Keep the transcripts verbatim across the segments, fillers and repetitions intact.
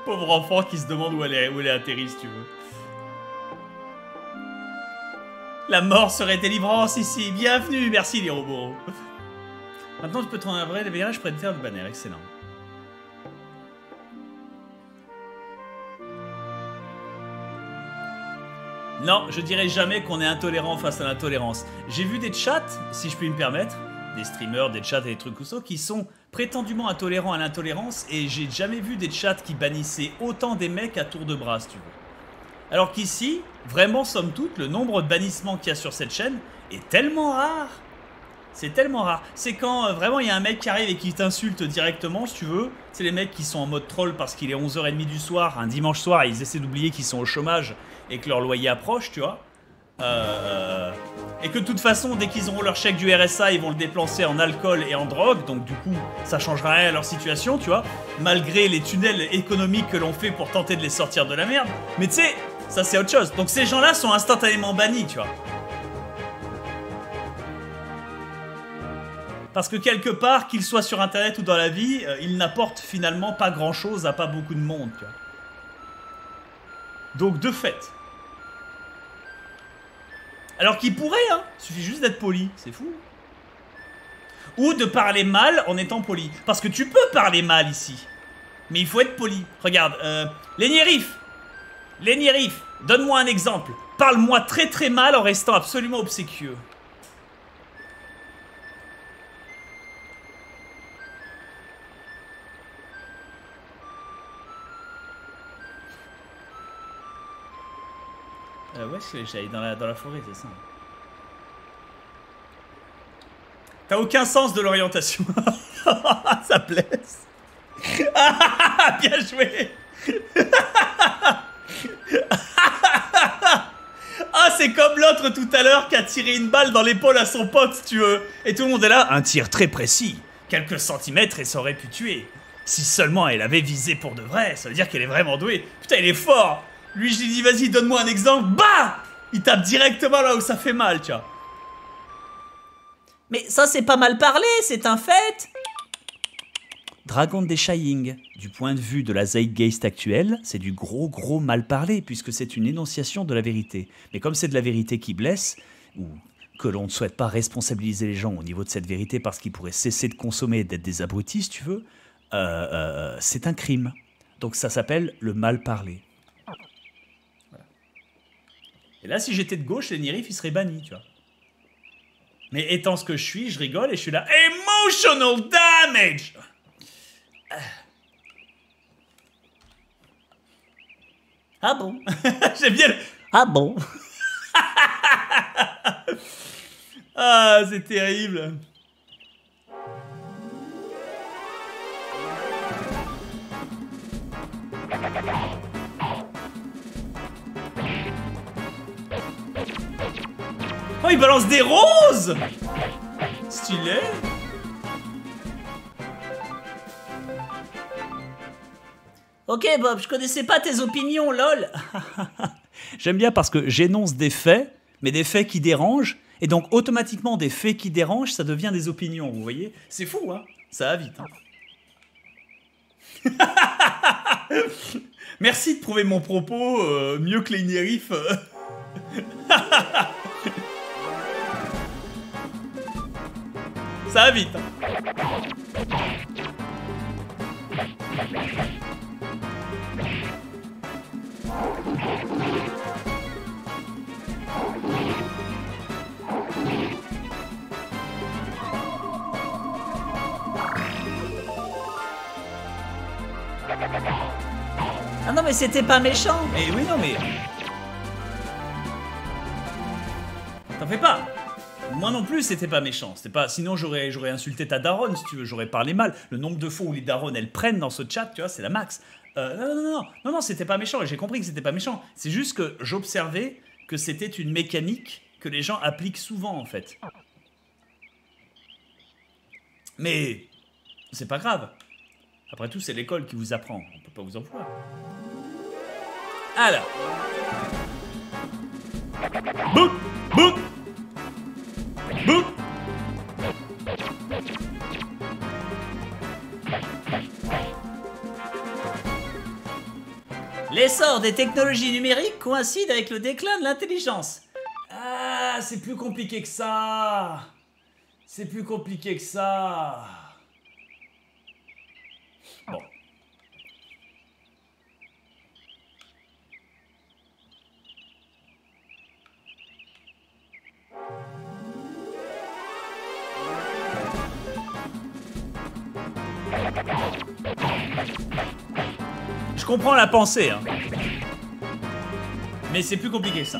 Pauvre enfant qui se demande où elle est, où elle est atterrie, si tu veux. La mort serait délivrance ici. Bienvenue, merci les robots. Maintenant, tu peux te rendre un vrai virages près de terre du banner. Excellent. Non, je dirais jamais qu'on est intolérant face à l'intolérance. J'ai vu des chats, si je puis me permettre, des streamers, des chats et des trucs ou ça, qui sont prétendument intolérants à l'intolérance, et j'ai jamais vu des chats qui bannissaient autant des mecs à tour de bras, si tu veux. Alors qu'ici, vraiment, somme toute, le nombre de bannissements qu'il y a sur cette chaîne est tellement rare. C'est tellement rare. C'est quand euh, vraiment il y a un mec qui arrive et qui t'insulte directement, si tu veux. C'est les mecs qui sont en mode troll parce qu'il est onze heures trente du soir, un dimanche soir, et ils essaient d'oublier qu'ils sont au chômage et que leur loyer approche, tu vois. Euh, et que de toute façon, dès qu'ils auront leur chèque du R S A, ils vont le dépenser en alcool et en drogue. Donc du coup, ça changera rien à leur situation, tu vois. Malgré les tunnels économiques que l'on fait pour tenter de les sortir de la merde. Mais tu sais, ça c'est autre chose. Donc ces gens-là sont instantanément bannis, tu vois. Parce que quelque part, qu'ils soient sur internet ou dans la vie, euh, ils n'apportent finalement pas grand-chose à pas beaucoup de monde, tu vois. Donc de fait. Alors qu'ils pourraient, hein. Il suffit juste d'être poli, c'est fou. Ou de parler mal en étant poli. Parce que tu peux parler mal ici. Mais il faut être poli. Regarde, euh, Lenny-Riff. Lenny-Riff, donne-moi un exemple. Parle-moi très très mal en restant absolument obséquieux. Euh, ouais, j'allais dans la, dans la forêt, c'est ça. T'as aucun sens de l'orientation. Ça blesse. Bien joué. Ah, c'est comme l'autre tout à l'heure qui a tiré une balle dans l'épaule à son pote, si tu veux. Et tout le monde est là. Un tir très précis. Quelques centimètres et ça aurait pu tuer. Si seulement elle avait visé pour de vrai, ça veut dire qu'elle est vraiment douée. Putain, il est fort. Lui, je lui dis, vas-y, donne-moi un exemple. Bah! Il tape directement là où ça fait mal, tu vois. Mais ça, c'est pas mal parlé, c'est un fait. Dragon des Shying, du point de vue de la zeitgeist actuelle, c'est du gros gros mal parlé, puisque c'est une énonciation de la vérité. Mais comme c'est de la vérité qui blesse, ou que l'on ne souhaite pas responsabiliser les gens au niveau de cette vérité parce qu'ils pourraient cesser de consommer et d'être des abrutis, si tu veux, euh, euh, c'est un crime. Donc ça s'appelle le mal parlé. Et là, si j'étais de gauche, Lenny-Riff, il serait banni, tu vois. Mais étant ce que je suis, je rigole et je suis là. Emotional damage! Ah bon? J'aime bien le... Ah bon? Ah, c'est terrible. Oh, il balance des roses! Stylé! Ok Bob, je connaissais pas tes opinions, lol. J'aime bien parce que j'énonce des faits, mais des faits qui dérangent, et donc automatiquement des faits qui dérangent, ça devient des opinions, vous voyez? C'est fou, hein? Ça va vite, hein? Merci de prouver mon propos euh, mieux que les Lenny-Riff. Ça va vite, hein. Ah non mais c'était pas méchant. Mais oui, non mais... T'en fais pas. Moi non plus, c'était pas méchant. C'était pas... Sinon, j'aurais j'aurais insulté ta daronne, si tu veux. J'aurais parlé mal. Le nombre de fois où les daronnes, elles prennent dans ce chat, tu vois, c'est la max. Euh, non, non, non, non, non, non, c'était pas méchant. Et j'ai compris que c'était pas méchant. C'est juste que j'observais que c'était une mécanique que les gens appliquent souvent, en fait. Mais... c'est pas grave. Après tout, c'est l'école qui vous apprend. On peut pas vous en vouloir. Alors. Bouk, bouk, bouk. L'essor des technologies numériques coïncide avec le déclin de l'intelligence. Ah, c'est plus compliqué que ça. C'est plus compliqué que ça. Bon. Je comprends la pensée, hein. Mais c'est plus compliqué que ça.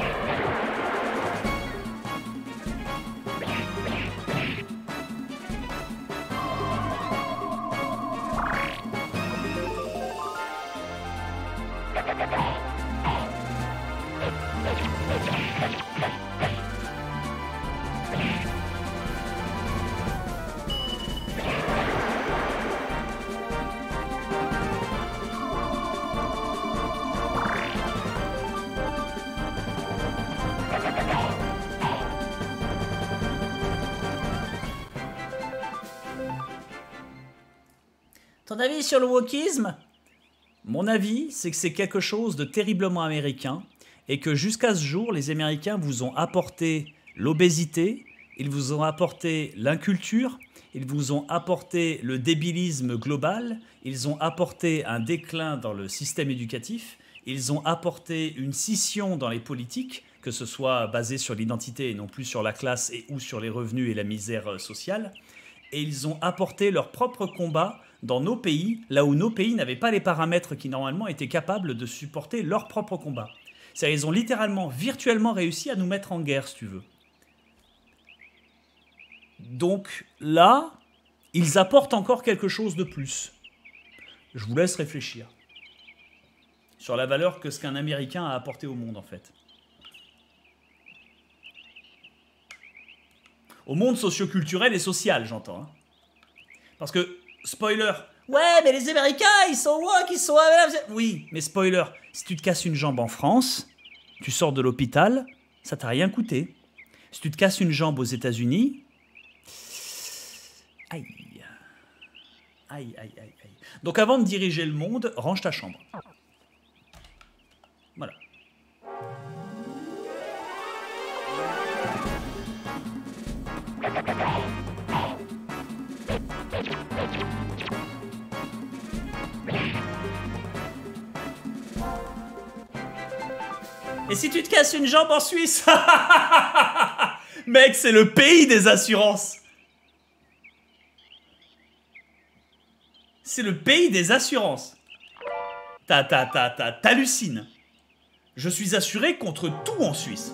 Ton avis sur le wokisme? Mon avis, c'est que c'est quelque chose de terriblement américain et que jusqu'à ce jour, les Américains vous ont apporté l'obésité, ils vous ont apporté l'inculture, ils vous ont apporté le débilisme global, ils ont apporté un déclin dans le système éducatif, ils ont apporté une scission dans les politiques, que ce soit basé sur l'identité et non plus sur la classe et ou sur les revenus et la misère sociale, et ils ont apporté leur propre combat dans nos pays, là où nos pays n'avaient pas les paramètres qui normalement étaient capables de supporter leur propre combat. C'est-à-dire ils ont littéralement, virtuellement réussi à nous mettre en guerre, si tu veux. Donc là, ils apportent encore quelque chose de plus. Je vous laisse réfléchir sur la valeur que ce qu'un Américain a apporté au monde, en fait. Au monde socio-culturel et social, j'entends. Hein. Parce que, spoiler... Ouais, mais les Américains, ils sont woke, ils sont... Oui, mais spoiler, si tu te casses une jambe en France, tu sors de l'hôpital, ça t'a rien coûté. Si tu te casses une jambe aux États-Unis... Aïe. Aïe, aïe, aïe, aïe. Donc avant de diriger le monde, range ta chambre. Voilà. Et si tu te casses une jambe en Suisse? Mec, c'est le pays des assurances. C'est le pays des assurances. T'as, t'as, t'as, t'as, t'hallucines. Je suis assuré contre tout en Suisse.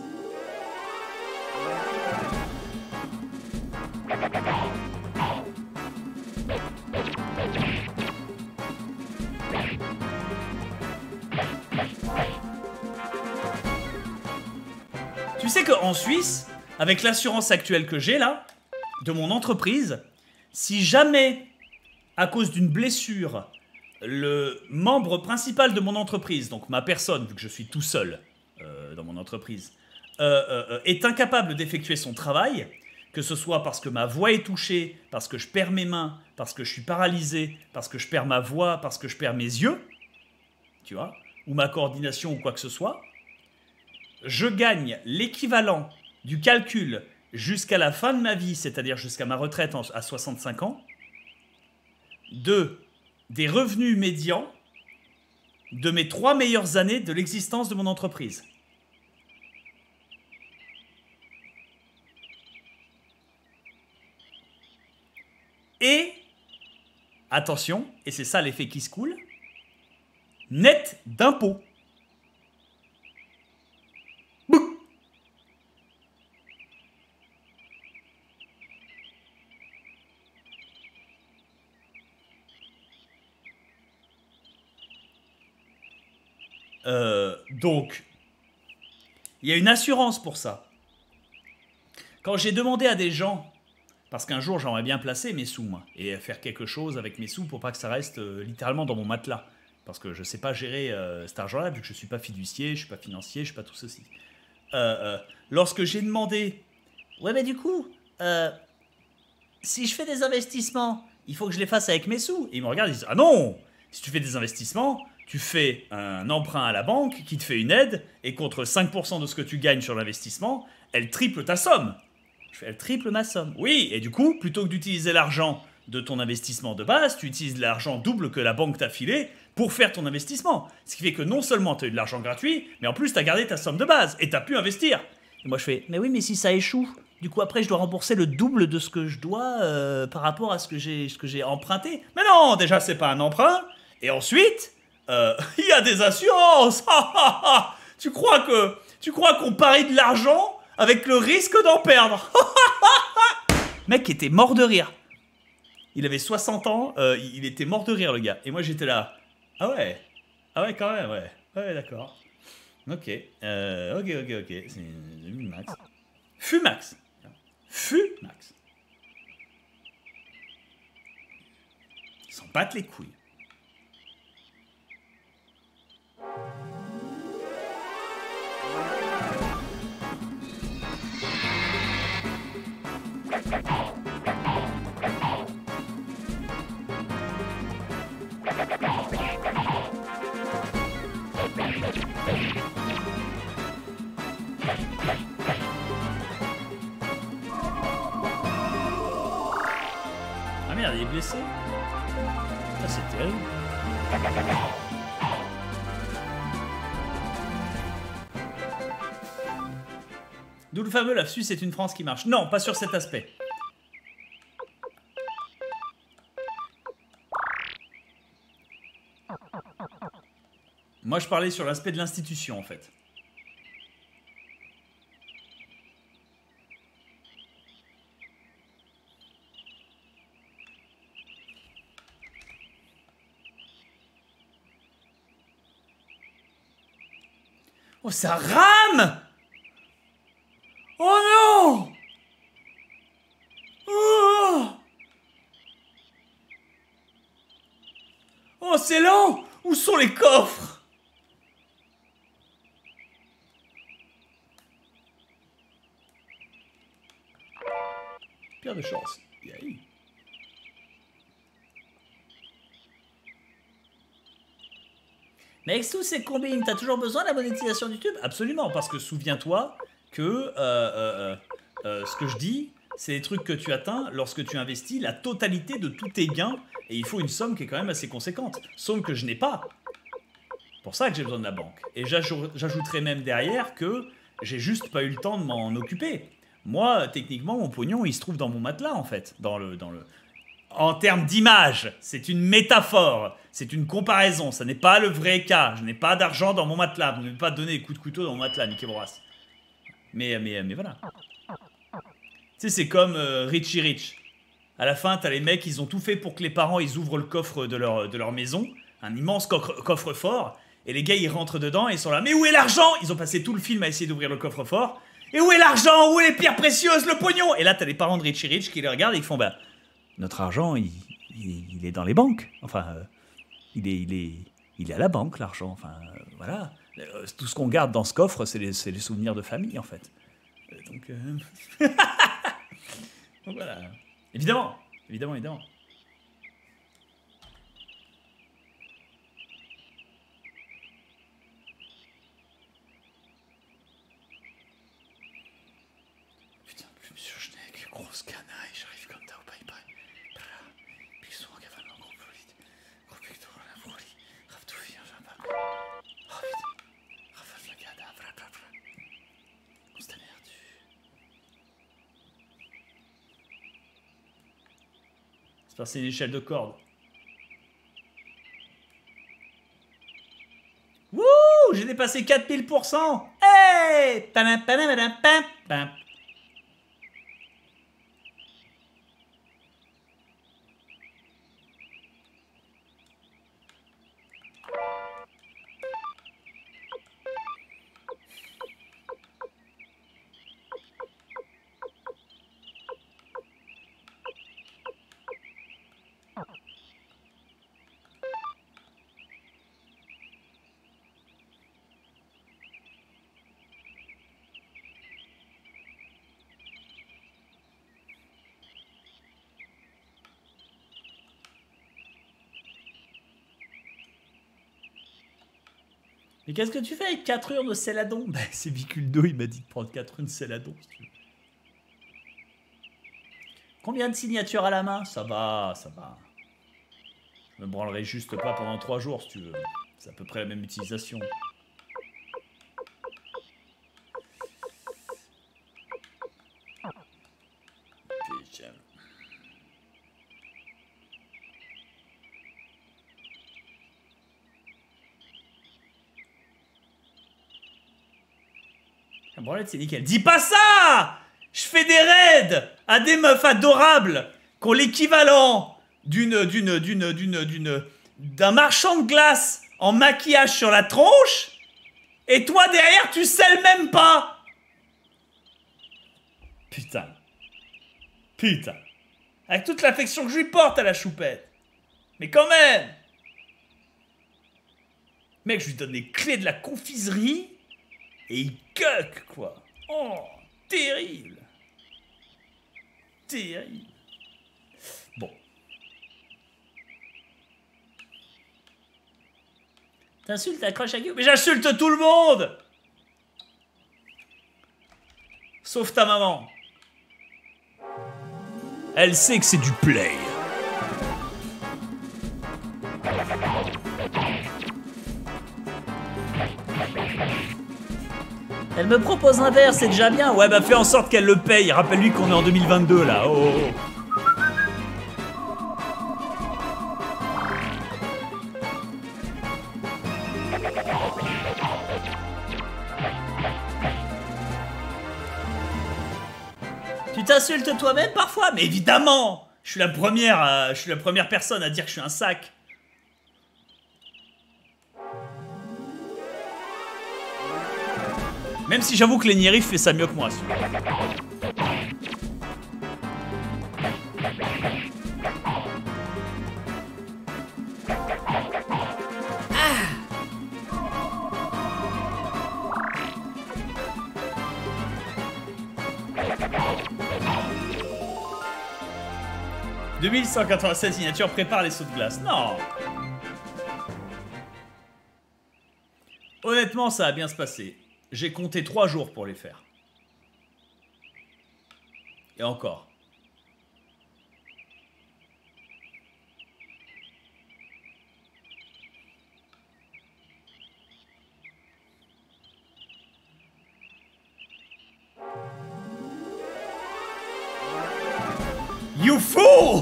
Tu sais qu'en Suisse, avec l'assurance actuelle que j'ai là, de mon entreprise, si jamais, à cause d'une blessure, le membre principal de mon entreprise, donc ma personne, vu que je suis tout seul euh, dans mon entreprise, euh, euh, est incapable d'effectuer son travail, que ce soit parce que ma voix est touchée, parce que je perds mes mains, parce que je suis paralysé, parce que je perds ma voix, parce que je perds mes yeux, tu vois, ou ma coordination ou quoi que ce soit, je gagne l'équivalent du calcul jusqu'à la fin de ma vie, c'est-à-dire jusqu'à ma retraite à soixante-cinq ans, de des revenus médians de mes trois meilleures années de l'existence de mon entreprise. Et, attention, et c'est ça l'effet qui se coule, net d'impôts. Euh, donc, il y a une assurance pour ça. Quand j'ai demandé à des gens, parce qu'un jour j'aimerais bien placer mes sous, moi, et faire quelque chose avec mes sous pour pas que ça reste euh, littéralement dans mon matelas. Parce que je sais pas gérer euh, cet argent-là, vu que je suis pas fiducier, je suis pas financier, je suis pas tout ceci. Euh, euh, lorsque j'ai demandé... Ouais, mais du coup, euh, si je fais des investissements, il faut que je les fasse avec mes sous. Et ils me regardent, ils disent « Ah non! Si tu fais des investissements... tu fais un emprunt à la banque qui te fait une aide, et contre cinq pour cent de ce que tu gagnes sur l'investissement, elle triple ta somme. Je fais, elle triple ma somme. Oui, et du coup, plutôt que d'utiliser l'argent de ton investissement de base, tu utilises l'argent double que la banque t'a filé pour faire ton investissement. Ce qui fait que non seulement tu as eu de l'argent gratuit, mais en plus tu as gardé ta somme de base, et tu as pu investir. Et moi je fais, Mais oui, mais si ça échoue, du coup après je dois rembourser le double de ce que je dois euh, par rapport à ce que j'ai ce que j'ai emprunté. mais non, déjà c'est pas un emprunt, et ensuite, euh, il y a des assurances. tu crois que, tu crois qu'on parie de l'argent avec le risque d'en perdre. Mec était mort de rire. Il avait soixante ans, euh, il était mort de rire le gars. Et moi j'étais là. Ah ouais. Ah ouais quand même, ouais. Ouais d'accord. Ok. Euh, ok, ok, ok. C'est Max. Fumax. Fumax. Ils s'en battent les couilles. Ah merde, il est blessé. Ah, c'est terrible. D'où le fameux la Suisse est une France qui marche. Non, pas sur cet aspect. Moi, je parlais sur l'aspect de l'institution, en fait. Oh, ça rame! Oh non! Oh, oh c'est lent! Où sont les coffres? Pierre de chance. Yay. Mais avec tous ces combines, t'as toujours besoin de la monétisation du YouTube? Absolument, parce que souviens-toi que euh, euh, euh, ce que je dis, c'est des trucs que tu atteins lorsque tu investis la totalité de tous tes gains, et il faut une somme qui est quand même assez conséquente, somme que je n'ai pas. C'est pour ça que j'ai besoin de la banque. Et j'ajouterai même derrière que j'ai juste pas eu le temps de m'en occuper. Moi, techniquement, mon pognon, il se trouve dans mon matelas, en fait, dans le... Dans le... En termes d'image, c'est une métaphore, c'est une comparaison, ça n'est pas le vrai cas. Je n'ai pas d'argent dans mon matelas, vous ne pouvez pas donner des coups de couteau dans mon matelas, niquez vos races. Mais, mais, mais voilà. Tu sais, c'est comme euh, Richie Rich. À la fin, t'as les mecs, ils ont tout fait pour que les parents, ils ouvrent le coffre de leur, de leur maison, un immense coffre, coffre-fort, et les gars, ils rentrent dedans et ils sont là, mais où est l'argent? Ils ont passé tout le film à essayer d'ouvrir le coffre-fort. Et où est l'argent? Où est les pierres précieuses? Le pognon? Et là, t'as les parents de Richie Rich qui les regardent et ils font, bah... Notre argent, il, il, il est dans les banques. Enfin, euh, il, est, il, est, il est à la banque, l'argent. Enfin, euh, voilà. Euh, tout ce qu'on garde dans ce coffre, c'est les, les souvenirs de famille, en fait. Euh, donc, euh... donc, voilà. Évidemment, évidemment, évidemment. Putain, plus Monsieur Schneck, grosse canaille, j'arrive comme ça au bye bye. C'est une échelle de corde. Wouh! J'ai dépassé quatre mille pour cent! Hey! Pam, pam, pam, pam, pam. Mais qu'est-ce que tu fais avec quatre urnes de Céladon? Bah, c'est Biculdo, il m'a dit de prendre quatre urnes de Céladon, si tu veux. Combien de signatures à la main? Ça va, ça va. Je me branlerai juste pas pendant trois jours, si tu veux. C'est à peu près la même utilisation. Putain. La branlette, c'est nickel. Dis pas ça! Je fais des raids à des meufs adorables qui ont l'équivalent d'une, d'une, d'une, d'une, d'une, d'un marchand de glace en maquillage sur la tronche, et toi derrière tu scelles même pas. Putain. Putain. Avec toute l'affection que je lui porte à la choupette. Mais quand même. Mec, je lui donne les clés de la confiserie et il cuck, quoi. Oh, terrible. Terrible. Bon. T'insultes, t'accroches à Guillaume. Mais j'insulte tout le monde. Sauf ta maman. Elle sait que c'est du play. Elle me propose un verre, c'est déjà bien. Ouais, bah fais en sorte qu'elle le paye. Rappelle-lui qu'on est en deux mille vingt-deux, là. Oh, oh. Tu t'insultes toi-même parfois? Mais évidemment. Je suis la première, euh, je suis la première personne à dire que je suis un sac. Même si j'avoue que Lenny Riff fait ça mieux que moi. Ah. deux mille cent quatre-vingt-sept signatures, prépare les sauts de glace. Non. Honnêtement, ça va bien se passer. J'ai compté trois jours pour les faire. Et encore. You fool!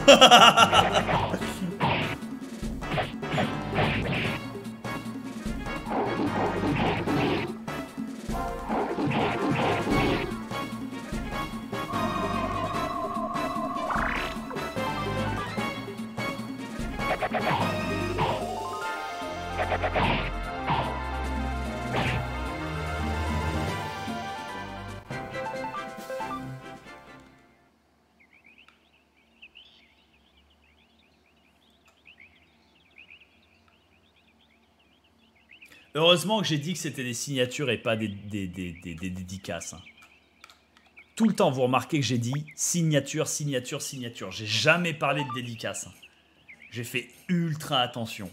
Heureusement que j'ai dit que c'était des signatures et pas des, des, des, des, des dédicaces. Hein. Tout le temps, vous remarquez que j'ai dit signature, signature, signature. J'ai jamais parlé de dédicaces. Hein. J'ai fait ultra attention.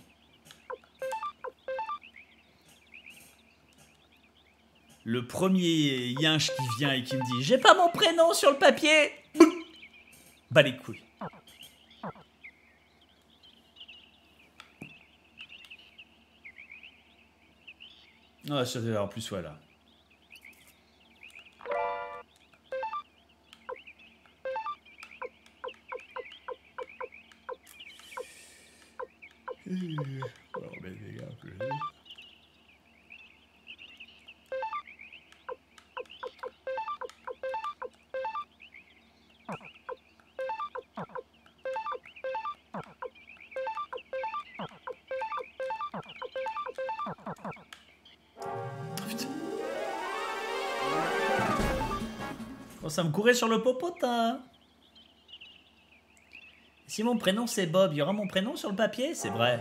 Le premier yinche qui vient et qui me dit « J'ai pas mon prénom sur le papier !» Bah les couilles. Ah, ça en plus, voilà. Alors, ben, les gars, plus... Oh, ça me courait sur le popotin. Si mon prénom c'est Bob, il y aura mon prénom sur le papier? C'est vrai.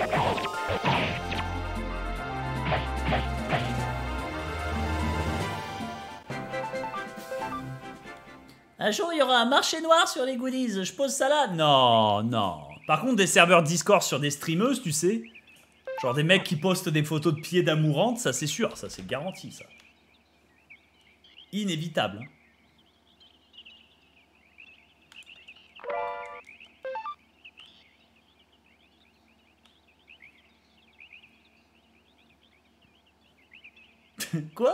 Un jour, il y aura un marché noir sur les goodies. Je pose ça là. Non, non. Par contre, des serveurs Discord sur des streameuses, tu sais. Genre des mecs qui postent des photos de pieds d'amourantes, ça c'est sûr, ça c'est garanti, ça. Inévitable. Hein. Quoi?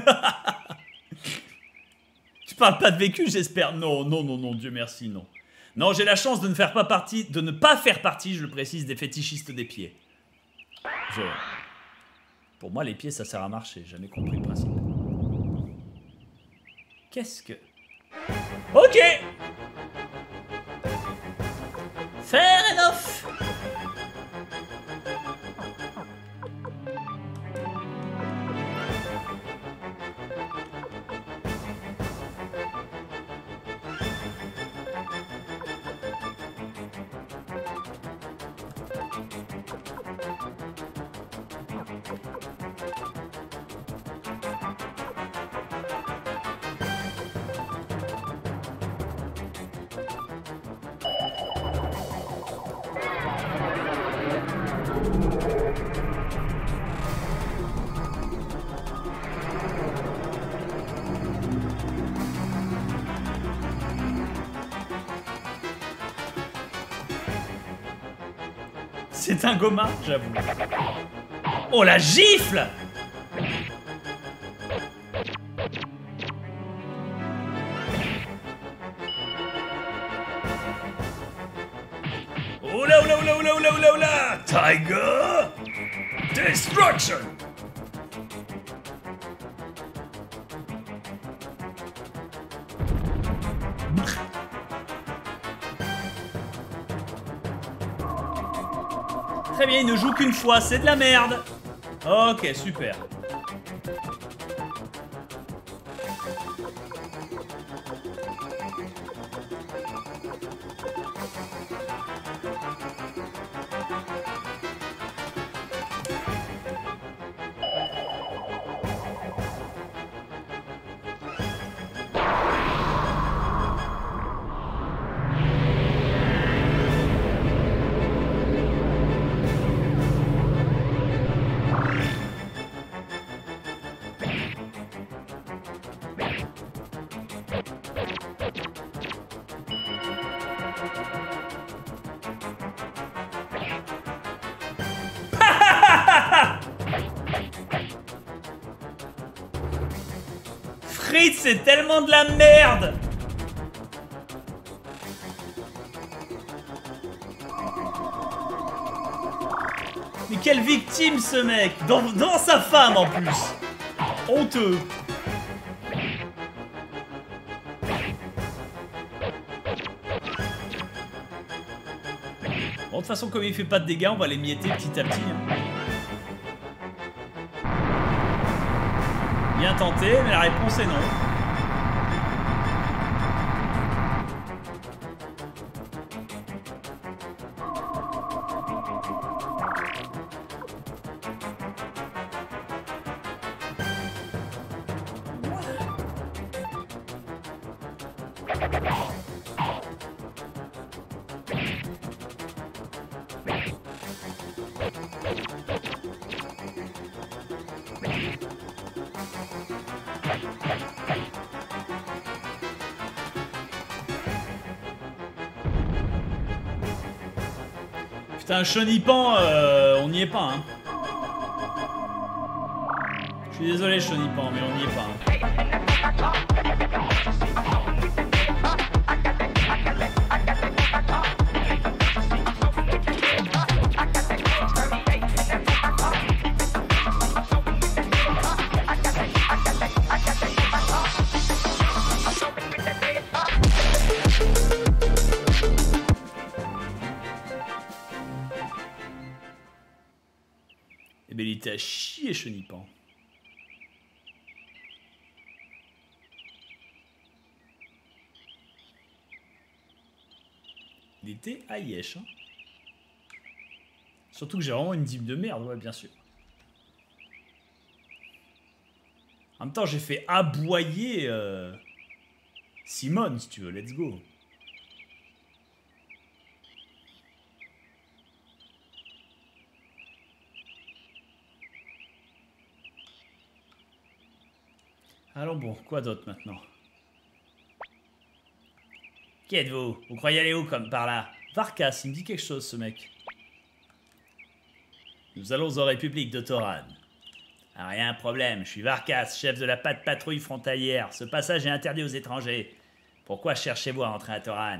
Tu parles pas de vécu, j'espère. Non, non, non, non, Dieu merci, non. Non, j'ai la chance de ne faire pas partie, de ne pas faire partie, je le précise, des fétichistes des pieds. Je... Pour moi, les pieds, ça sert à marcher. J'ai jamais compris le principe. Qu'est-ce que... Ok. Fair enough. C'est un goma, j'avoue. Oh, la gifle! Oula, oula, oula, oula, oula, oula, oula! Tiger! Destruction! Très bien, il ne joue qu'une fois, c'est de la merde. Ok, super. Fritz, c'est tellement de la merde. Mais quelle victime ce mec, dans, dans sa femme en plus. Honteux. Bon, de toute façon, comme il fait pas de dégâts, on va les mietter petit à petit. Hein. Bien tenté, mais la réponse est non. Putain, Chenipan, euh, on n'y est pas, hein. Je suis désolé, Chenipan, mais on n'y est pas. Hein. Eh ben, il était à chier, Chenipan. Il était à Yesh. Hein. Surtout que j'ai vraiment une dîme de merde, ouais, bien sûr. En même temps, j'ai fait aboyer euh, Simone, si tu veux. Let's go. Allons bon, quoi d'autre maintenant? Qui êtes-vous? Vous croyez aller où comme par là? Varkas, il me dit quelque chose ce mec. Nous allons en République de Toran. Ah, rien de problème, je suis Varkas, chef de la pat patrouille frontalière. Ce passage est interdit aux étrangers. Pourquoi cherchez-vous à entrer à Toran?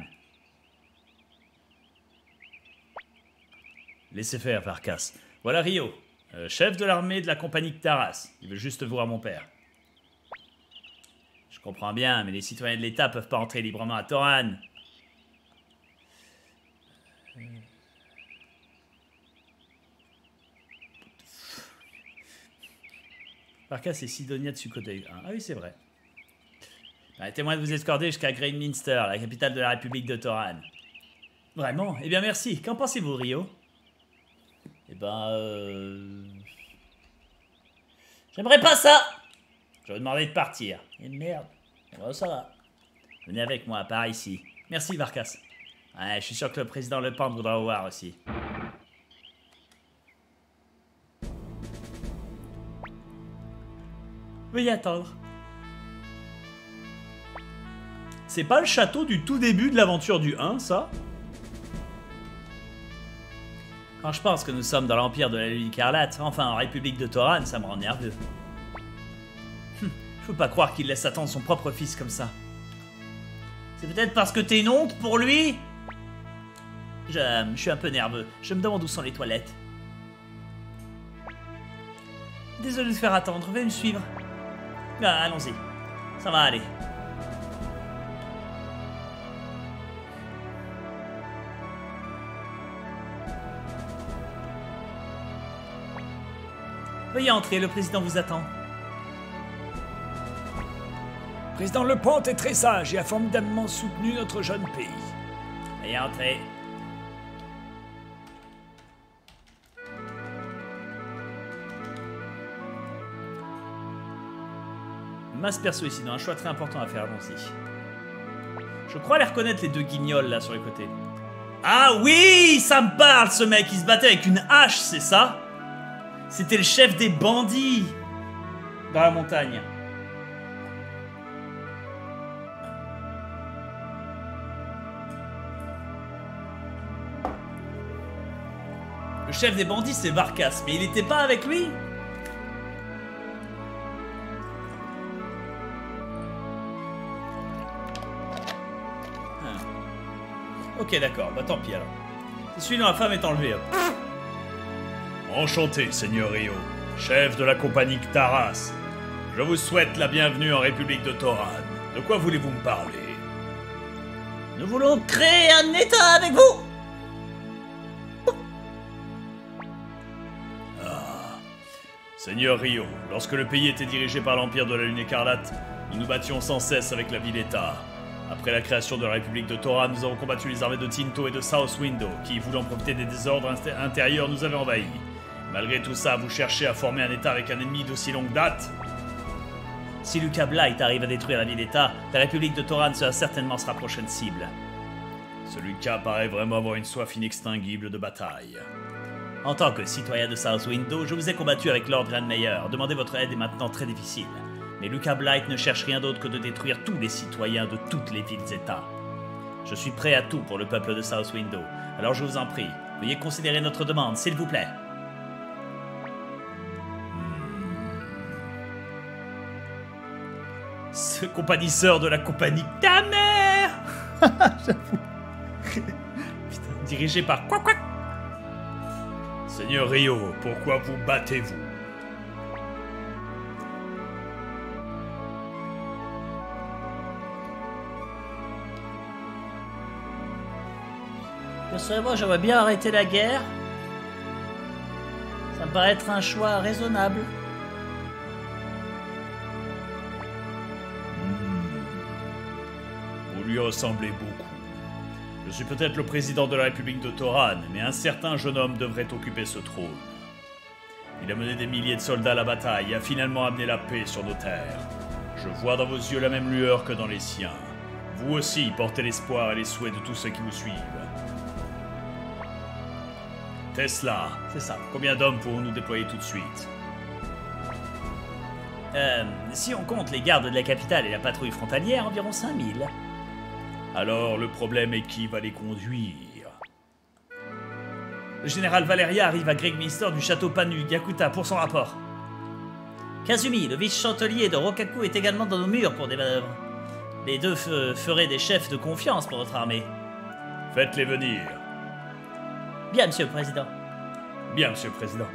Laissez faire, Varkas. Voilà Rio, euh, chef de l'armée de la compagnie Taras. Il veut juste voir mon père. Je comprends bien, mais les citoyens de l'État peuvent pas entrer librement à Toran. Varkas et Sidonia de Sukotai. Ah oui, c'est vrai. Permettez-moi de vous escorter jusqu'à Greyminster, la capitale de la République de Toran. Vraiment? Eh bien, merci. Qu'en pensez-vous, Rio? Eh ben, euh... J'aimerais pas ça! Je vais demander de partir. Et merde. Oh, ça va. Venez avec moi, par ici. Merci, Varkas. Ouais, je suis sûr que le président Le Pen voudra voir aussi. Veuillez attendre. C'est pas le château du tout début de l'aventure du un, ça? Quand je pense que nous sommes dans l'empire de la Lune écarlate, enfin en République de Toran, ça me rend nerveux. Hum, je peux pas croire qu'il laisse attendre son propre fils comme ça. C'est peut-être parce que t'es une honte pour lui? Je, je suis un peu nerveux. Je me demande où sont les toilettes. Désolé de faire attendre, veuillez me suivre. Ah, allons-y. Ça va aller. Veuillez entrer, le président vous attend. Président Le Pen est très sage et a formidablement soutenu notre jeune pays. Veuillez entrer. Masse perso ici, dans un choix très important à faire, allons-y. Je crois les reconnaître, les deux guignols là sur les côtés. Ah oui, ça me parle ce mec, il se battait avec une hache, c'est ça? C'était le chef des bandits dans la montagne. Le chef des bandits, c'est Varkas, mais il était pas avec lui? Ok, d'accord, bah tant pis alors. C'est celui dont la femme est enlevée. Hop. Enchanté, Seigneur Rio, chef de la compagnie Taras. Je vous souhaite la bienvenue en République de Toran. De quoi voulez-vous me parler? Nous voulons créer un État avec vous. Ah. Seigneur Rio, lorsque le pays était dirigé par l'Empire de la Lune écarlate, nous nous battions sans cesse avec la ville-État. Après la création de la République de Toran, nous avons combattu les armées de Tinto et de South Window, qui, voulant profiter des désordres intérieurs, nous avaient envahis. Malgré tout ça, vous cherchez à former un État avec un ennemi d'aussi longue date? Si Lucas Blight arrive à détruire la ville-État, la République de Toran sera certainement sera prochaine cible. Ce Lucas paraît vraiment avoir une soif inextinguible de bataille. En tant que citoyen de South Window, je vous ai combattu avec Lord Grandmeyer. Demander votre aide est maintenant très difficile. Mais Lucas Blight ne cherche rien d'autre que de détruire tous les citoyens de toutes les villes-États. Je suis prêt à tout pour le peuple de South Window. Alors je vous en prie, veuillez considérer notre demande, s'il vous plaît. Ce compagnie-sœur de la compagnie ta mère. J'avoue. Putain, dirigé par quoi quoi. Seigneur Rio, pourquoi vous battez-vous? Personnellement, j'aimerais bien arrêter la guerre. Ça me paraît être un choix raisonnable. Vous lui ressemblez beaucoup. Je suis peut-être le président de la République de Toran, mais un certain jeune homme devrait occuper ce trône. Il a mené des milliers de soldats à la bataille et a finalement amené la paix sur nos terres. Je vois dans vos yeux la même lueur que dans les siens. Vous aussi portez l'espoir et les souhaits de tous ceux qui vous suivent. Tesla, C'est ça. combien d'hommes pourrons-nous déployer tout de suite? Euh, si on compte les gardes de la capitale et la patrouille frontalière, environ cinq mille. Alors, le problème est qui va les conduire? Le général Valeria arrive à Gregminster du château Panu, Gakuta, pour son rapport. Kazumi, le vice-chancelier de Rokaku, est également dans nos murs pour des manœuvres. Les deux fe- feraient des chefs de confiance pour notre armée. Faites-les venir. Bien, monsieur le président. Bien, monsieur le président.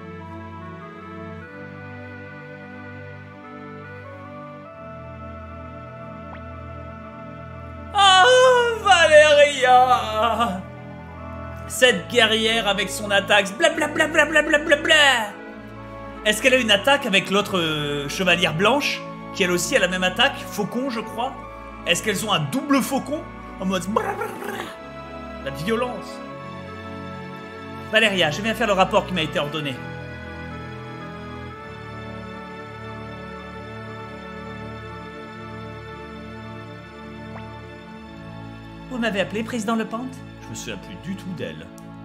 Oh, Valeria! Cette guerrière avec son attaque, blablabla, blablabla. Est-ce qu'elle a une attaque avec l'autre euh, chevalière blanche, qui elle aussi a la même attaque, faucon je crois? Est-ce qu'elles ont un double faucon? En mode... La violence. Valeria, je viens faire le rapport qui m'a été ordonné. Vous m'avez appelé, président Lepente? Je me souviens plus du tout d'elle.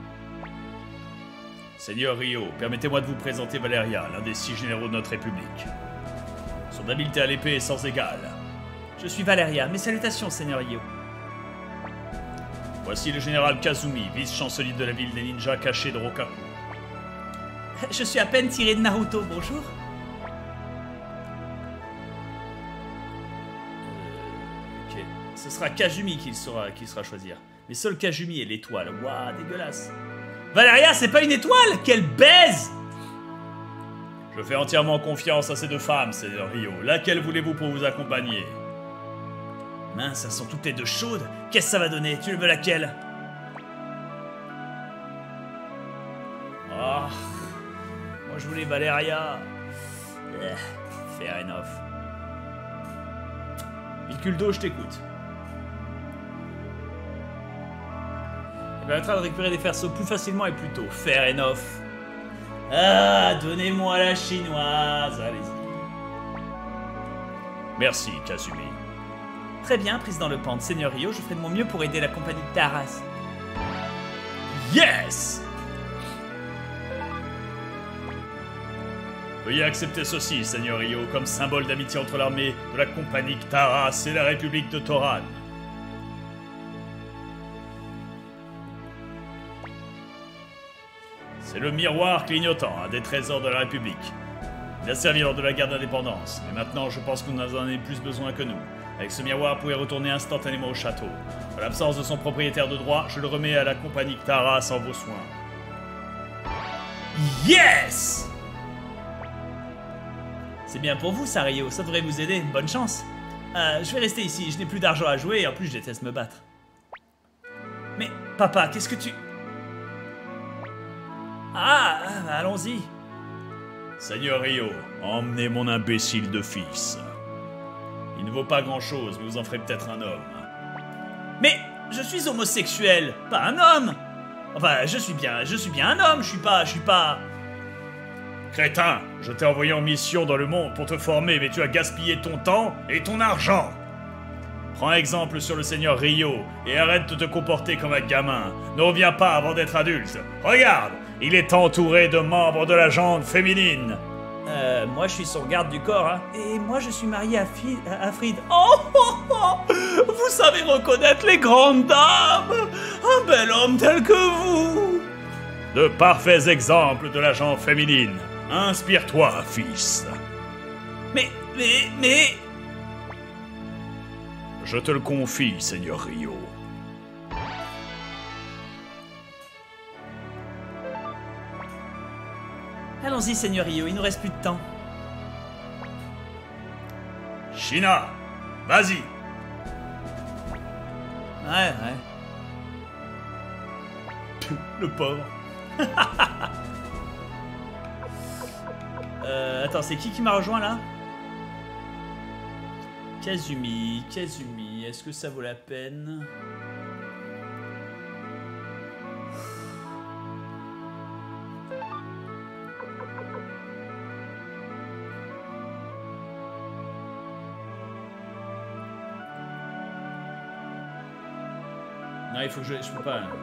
Seigneur Rio, permettez-moi de vous présenter Valeria, l'un des six généraux de notre République. Son habileté à l'épée est sans égale. Je suis Valeria, mes salutations, Seigneur Rio. Voici le général Kazumi, vice-chancelier de la ville des ninjas cachés de Rokaku. Je suis à peine tiré de Naruto, bonjour. Ok. Ce sera Kazumi qui sera, qui sera choisir. Mais seul Kazumi est l'étoile. Waouh, dégueulasse. Valeria, c'est pas une étoile? Quelle baise! Je fais entièrement confiance à ces deux femmes, Seigneur Rio. Laquelle voulez-vous pour vous accompagner? Mince, elles sont toutes les deux chaudes. Qu'est-ce que ça va donner? Tu le veux laquelle? Oh, moi je voulais Valeria. Eh, fair enough. Viculdo, je t'écoute. Elle permettra de récupérer des persos plus facilement et plus tôt. Fair enough. Ah, donnez-moi la chinoise, allez-y. Merci, Kazumi. Très bien, président Lepente. Seigneur Rio, je ferai de mon mieux pour aider la compagnie de Taras. Yes! Veuillez accepter ceci, Seigneur Rio, comme symbole d'amitié entre l'armée de la compagnie Taras et la République de Toran. C'est le miroir clignotant, un des trésors de la République. Il a servi lors de la guerre d'indépendance, mais maintenant je pense que vous en avez plus besoin que nous. Avec ce miroir, vous pouvez retourner instantanément au château. En l'absence de son propriétaire de droit, je le remets à la compagnie Taras en vos soins. Yes! C'est bien pour vous, ça, Rio. Ça devrait vous aider. Bonne chance. Euh, je vais rester ici. Je n'ai plus d'argent à jouer et en plus, je déteste me battre. Mais, papa, qu'est-ce que tu... Ah, allons-y. Seigneur Rio, emmenez mon imbécile de fils. Il ne vaut pas grand-chose, mais vous en ferez peut-être un homme. Mais je suis homosexuel, pas un homme. Enfin, je suis bien, je suis bien un homme. Je suis pas, je suis pas... Crétin, je t'ai envoyé en mission dans le monde pour te former, mais tu as gaspillé ton temps et ton argent. Prends exemple sur le Seigneur Rio et arrête de te comporter comme un gamin. Ne reviens pas avant d'être adulte. Regarde, il est entouré de membres de la gente féminine. Euh, moi je suis son garde du corps, hein. Et moi je suis marié à, Fi à Fried. Oh, oh, oh, vous savez reconnaître les grandes dames. Un bel homme tel que vous. De parfaits exemples de la gente féminine. Inspire-toi, fils. Mais, mais, mais... Je te le confie, Seigneur Rio. Allons-y, Seigneur Rio, il nous reste plus de temps. Shina, vas-y. Ouais, ouais. Le pauvre. euh, attends, c'est qui qui m'a rejoint là? Kazumi, Kazumi, est-ce que ça vaut la peine? Non, il faut que je... Je peux pas. Là.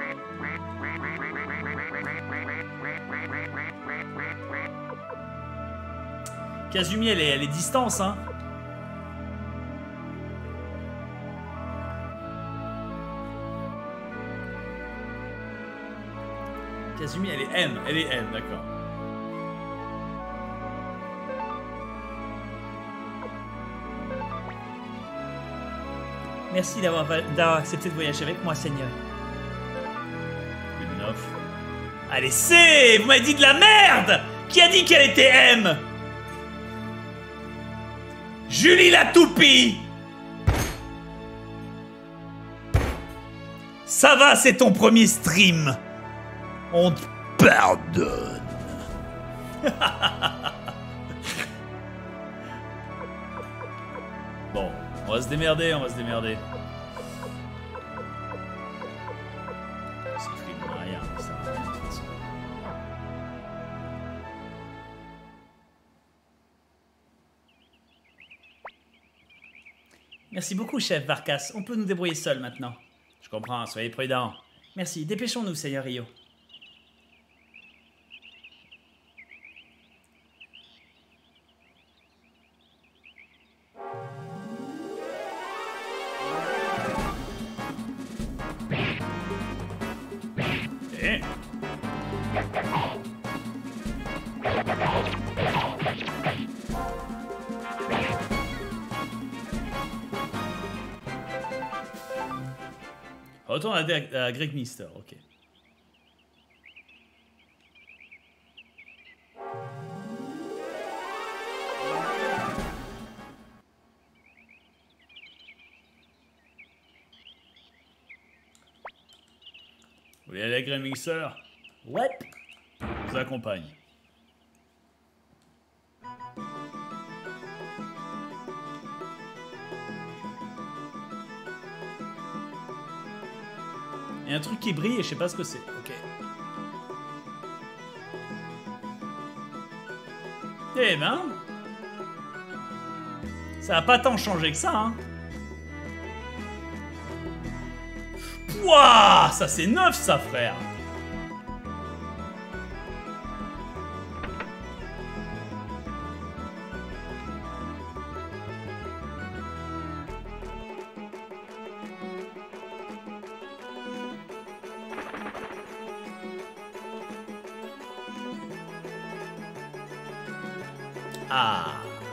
Kazumi, elle est, elle est distance, hein. Kazumi, elle est M. Elle est M, d'accord. Merci d'avoir d'avoir accepté de voyager avec moi, Seigneur. Une offre. Allez, c'est... Vous m'avez dit de la merde! Qui a dit qu'elle était M? Julie la toupie! Ça va, c'est ton premier stream. On te pardonne. Bon, on va se démerder, on va se démerder. Ça fait rien, ça. Merci beaucoup, chef Varkas. On peut nous débrouiller seuls maintenant. Je comprends, soyez prudents. Merci. Dépêchons-nous, Seigneur Rio. Eh. Retourne à, à Greg Mister, ok. Vous voulez aller à Greg Mister? Ouais. Je vous accompagne. Il y a un truc qui brille et je sais pas ce que c'est. Ok. Eh ben. Ça a pas tant changé que ça, hein. Pouah, ça c'est neuf, ça, frère. Ah.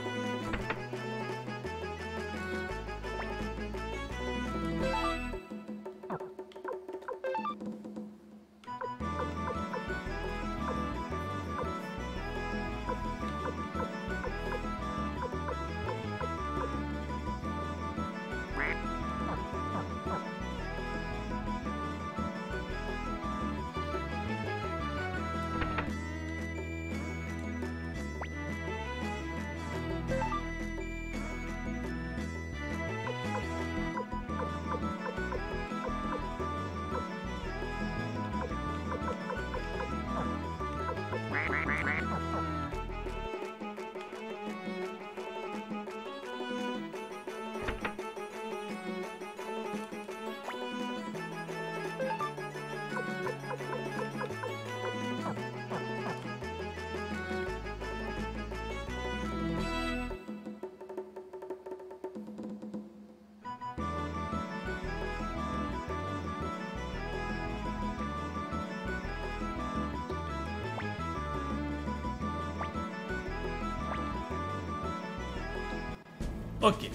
Ok.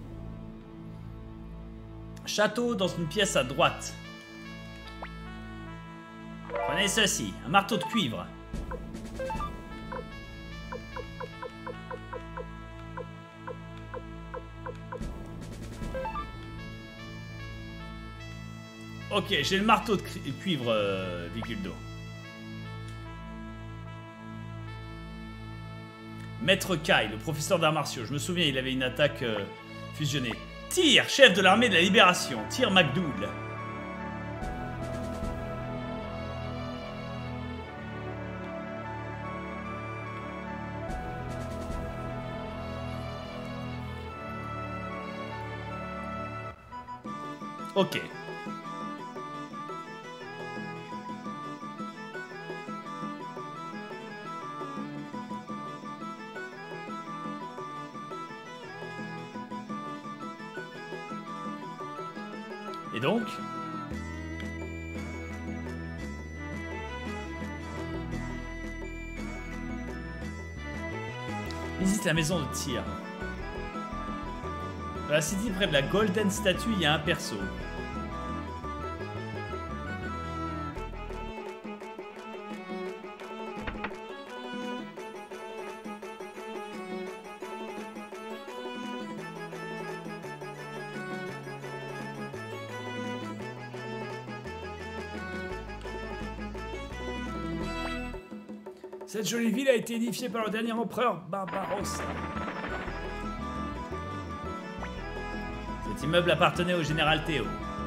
Château dans une pièce à droite. Prenez ceci, un marteau de cuivre. Ok, j'ai le marteau de cuivre, euh, Viculdo. Maître Kai, le professeur d'arts martiaux. Je me souviens, il avait une attaque euh, fusionnée. Tyr, chef de l'armée de la libération. Tyr McDougall. Ok. Et donc? Visite la maison de tir. Dans la city, près de la Golden Statue, il y a un perso. Cette jolie ville a été édifiée par le dernier empereur Barbarossa. Cet immeuble appartenait au général Théo.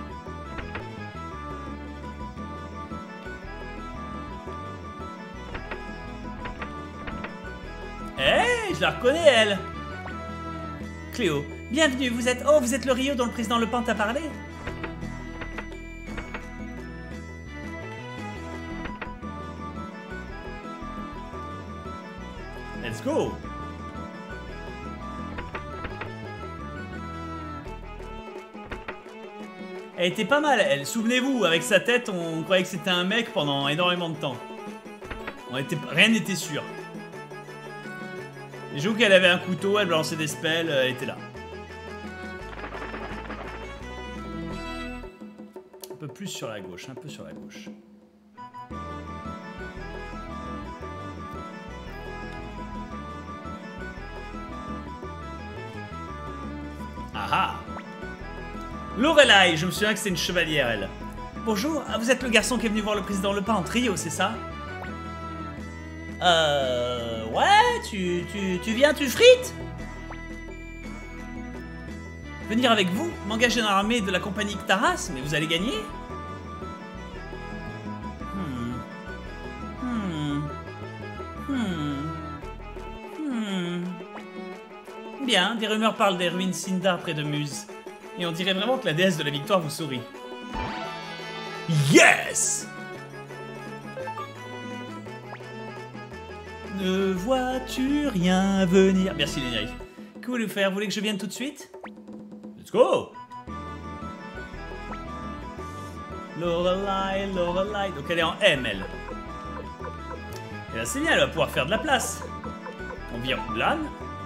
Eh, hey, je la reconnais, elle. Cléo, bienvenue, vous êtes... Oh, vous êtes le Rio dont le président Le Pen t'a parlé? Let's go. Elle était pas mal, elle. Souvenez-vous, avec sa tête, on croyait que c'était un mec pendant énormément de temps. On était... Rien n'était sûr. Et j'avoue qu'elle avait un couteau, elle balançait des spells, elle était là. Un peu plus sur la gauche, un peu sur la gauche. Ah ah! Lorelai, je me souviens que c'est une chevalière, elle. Bonjour, vous êtes le garçon qui est venu voir le président Le Pen en trio, c'est ça? Euh... Ouais, tu, tu, tu viens, tu frites? Venir avec vous? M'engager dans l'armée de la compagnie Ktaras? Mais vous allez gagner? Hmm. Hmm. Hmm. Hmm. Bien, des rumeurs parlent des ruines Sindar près de Muse. Et on dirait vraiment que la déesse de la victoire vous sourit. Yes! Ne vois-tu rien venir? Merci Lénaï. Que voulez-vous faire? Vous voulez que je vienne tout de suite? Let's go! Lorelai, Lorelai. Donc elle est en M, elle. Et là c'est bien, elle va pouvoir faire de la place. On vire l'âne.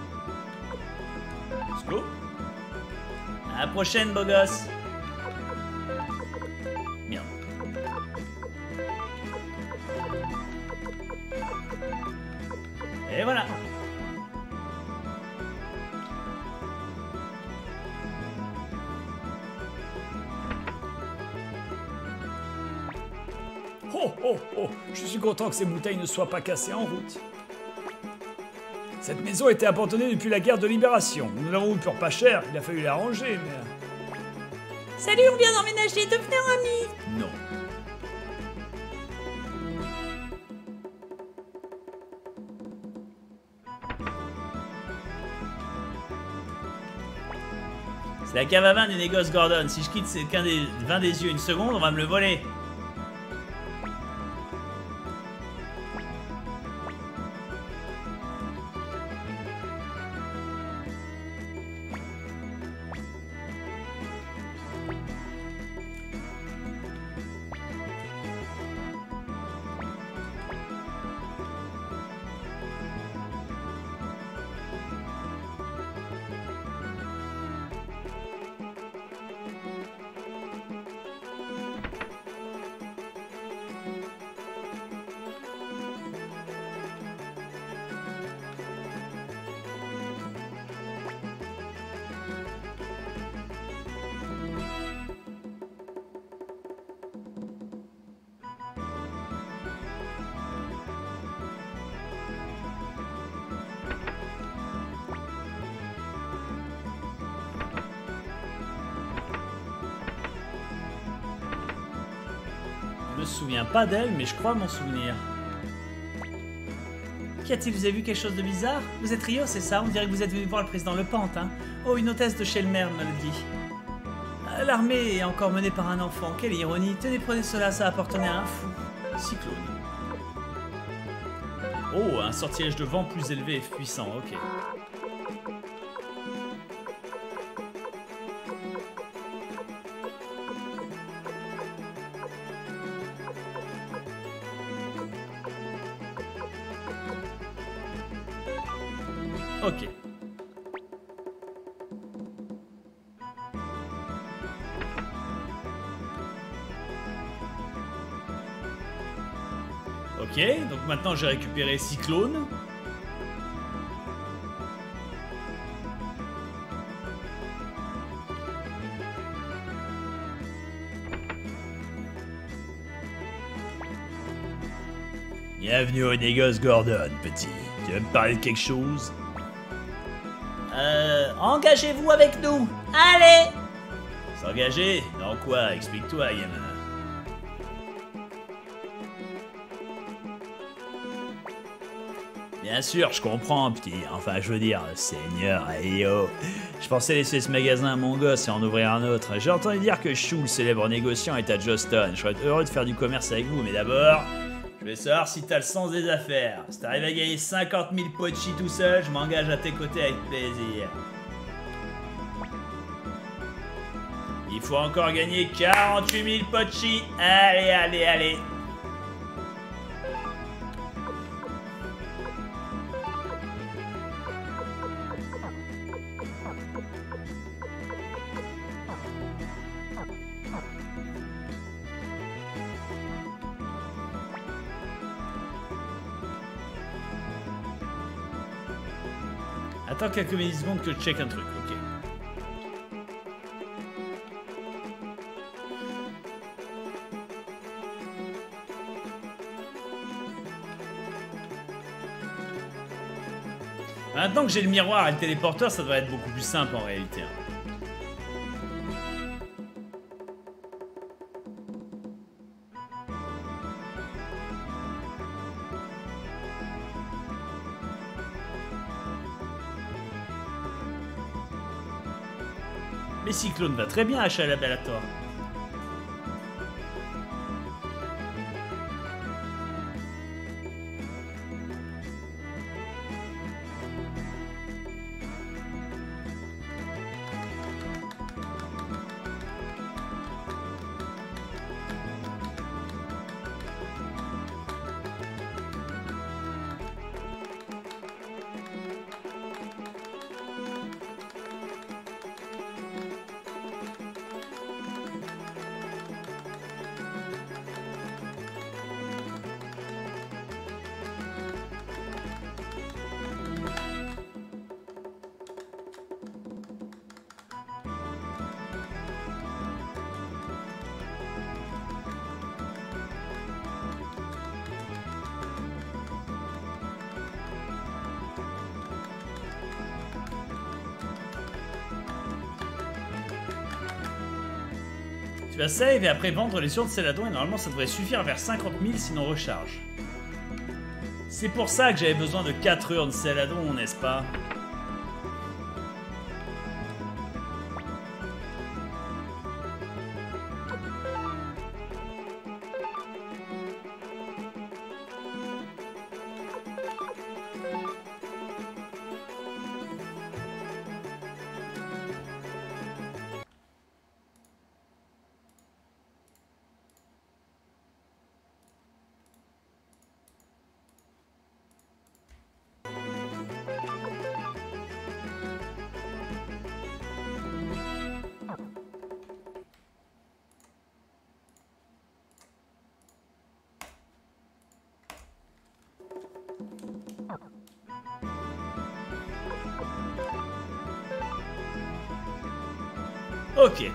Let's go. À la prochaine, beau gosse. Merde. Et voilà. Oh, oh, oh, je suis content que ces bouteilles ne soient pas cassées en route. Cette maison était abandonnée depuis la guerre de libération. Nous l'avons eu pour pas cher, il a fallu la ranger, mais... Salut, on vient d'emménager, devenez amis. Non. C'est la cave à vin du négoce Gordon. Si je quitte ce qu'un des vins des yeux une seconde, on va me le voler. Je me souviens pas d'elle, mais je crois m'en souvenir. Qu'y a-t-il? Vous avez vu quelque chose de bizarre? Vous êtes Rio, c'est ça? On dirait que vous êtes venu voir le président Le Pen, hein? Oh, une hôtesse de chez le maire me l'a dit. L'armée est encore menée par un enfant. Quelle ironie. Tenez, prenez cela, ça appartenait à un fou. Cyclone. Oh, un sortilège de vent plus élevé et puissant, ok. Ok. Ok, donc maintenant j'ai récupéré Cyclone. Bienvenue au négoce, Gordon, petit. Tu veux me parler de quelque chose? Euh... Engagez-vous avec nous. Allez. S'engager? Dans quoi? Explique-toi, gamin. Bien sûr, je comprends, petit. Enfin, je veux dire, Seigneur, hey yo. Je pensais laisser ce magasin à mon gosse et en ouvrir un autre. J'ai entendu dire que Shu, le célèbre négociant, est à Joston. Je serais heureux de faire du commerce avec vous, mais d'abord... Je vais savoir si t'as le sens des affaires. Si t'arrives à gagner cinquante mille pochi tout seul, je m'engage à tes côtés avec plaisir. Il faut encore gagner quarante-huit mille pochi. Allez, allez, allez. Attends quelques millisecondes que je check un truc, ok. Maintenant que j'ai le miroir et le téléporteur, ça devrait être beaucoup plus simple en réalité. Hein. Mais Cyclone va très bien à Shala Bellator. Tu vas save et après vendre les sur de Céladon et normalement ça devrait suffire vers cinquante mille sinon recharge. C'est pour ça que j'avais besoin de quatre urnes Céladon, n'est-ce pas? Ok.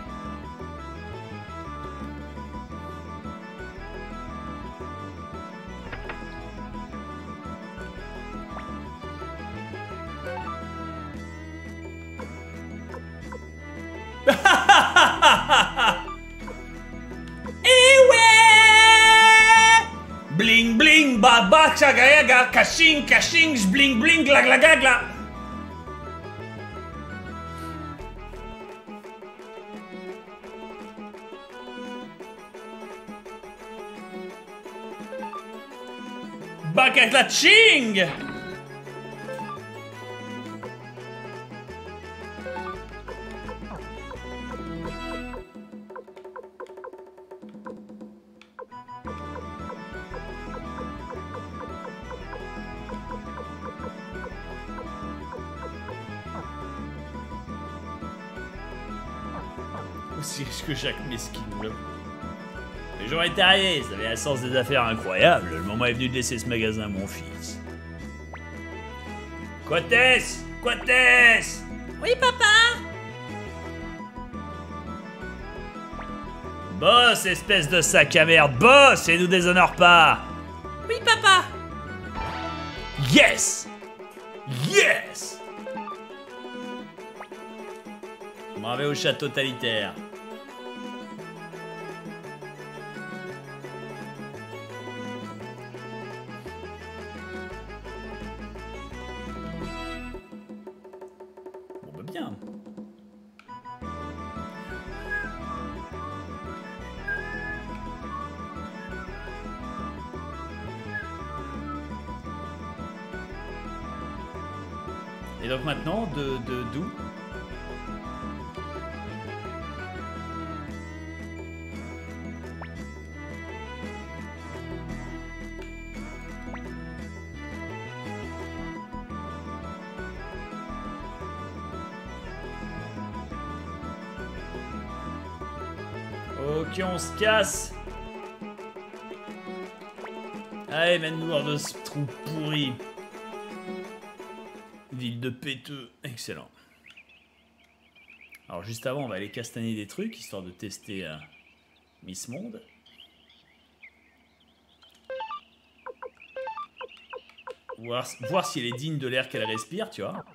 Eh ouais! Bling bling ba ba chagayaga kaching kaching bling bling gla gla gla gla. Back la ching! Aussi riche que Jacques Mesquine. Les gens étaient arrivés, ils avaient un sens des affaires incroyable. Le moment est venu de laisser ce magasin à mon fils. Quates! Quates! Oui, papa? Boss, espèce de sac à merde, boss, et nous déshonore pas! Oui, papa! Yes! Yes! Je m'en vais au chat totalitaire. Bon bah bien. Et donc maintenant, de de d'où? Ok, on se casse. Allez, mène-nous hors de ce trou pourri. Ville de péteux. Excellent. Alors juste avant, on va aller castagner des trucs, histoire de tester euh, Miss Monde. Voir, voir si elle est digne de l'air qu'elle respire, tu vois.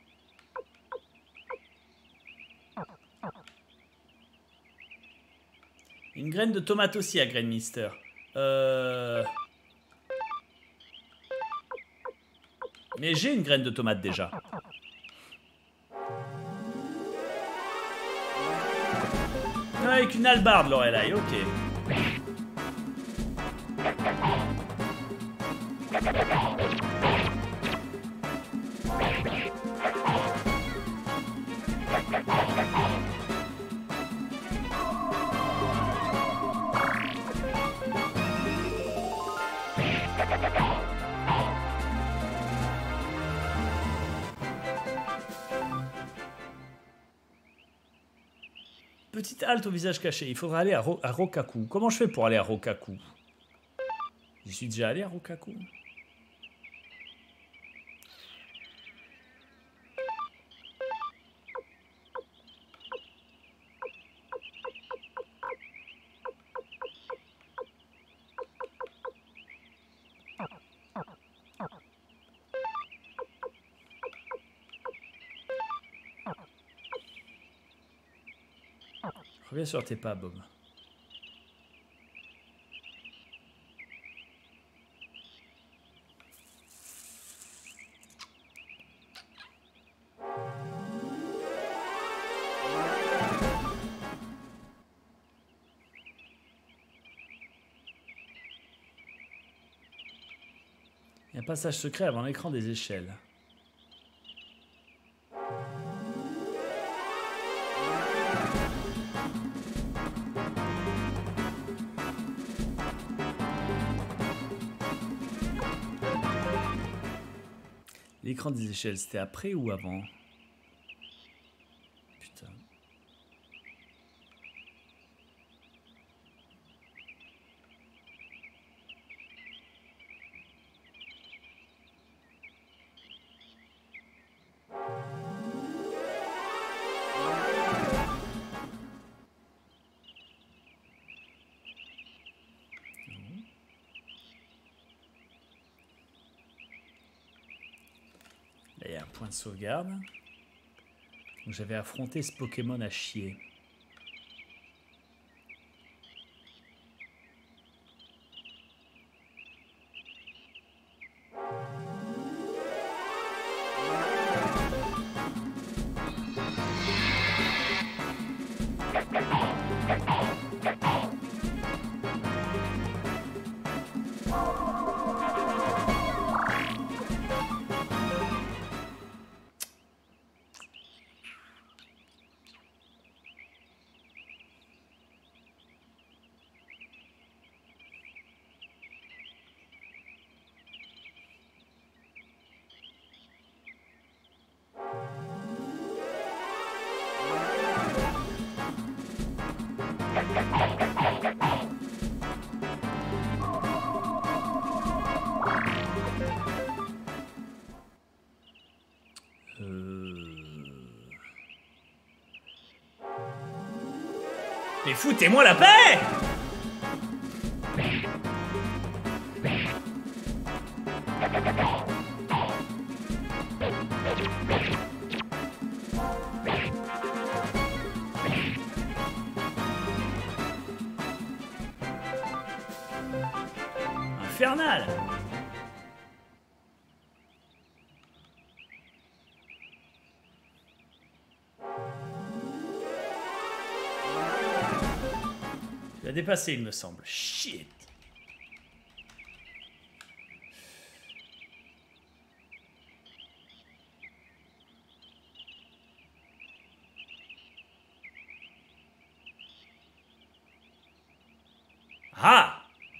Une graine de tomate aussi à Grain Mister. Euh... Mais j'ai une graine de tomate déjà. Avec une hallebarde, Lorelai, ok. Petite halte au visage caché. Il faudra aller à, Ro à Rokaku. Comment je fais pour aller à Rokaku? J'y suis déjà allé à Rokaku. Reviens sur tes pas, Bob. Il y a un passage secret avant l'écran des échelles. L'écran des échelles, c'était après ou avant? Putain. Là, il y a un point de sauvegarde. Donc j'avais affronté ce Pokémon à chier. Mais foutez-moi la paix! Infernal! Tu l'as dépassé, il me semble. Shit! Ah!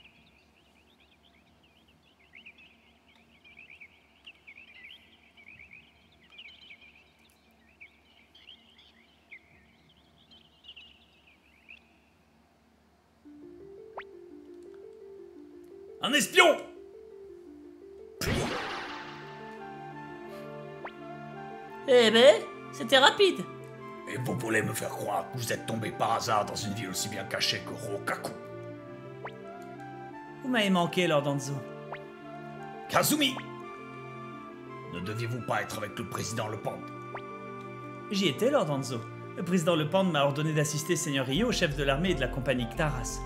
Un espion! Eh ben, c'était rapide. Et vous voulez me faire croire que vous êtes tombé par hasard dans une ville aussi bien cachée que Rokaku? Vous m'avez manqué, Lord Hanzo. Kazumi! Ne deviez-vous pas être avec le président Le Pand? J'y étais, Lord Hanzo. Le président Le Pand m'a ordonné d'assister Seigneur Ryo, chef de l'armée et de la compagnie Ktaras.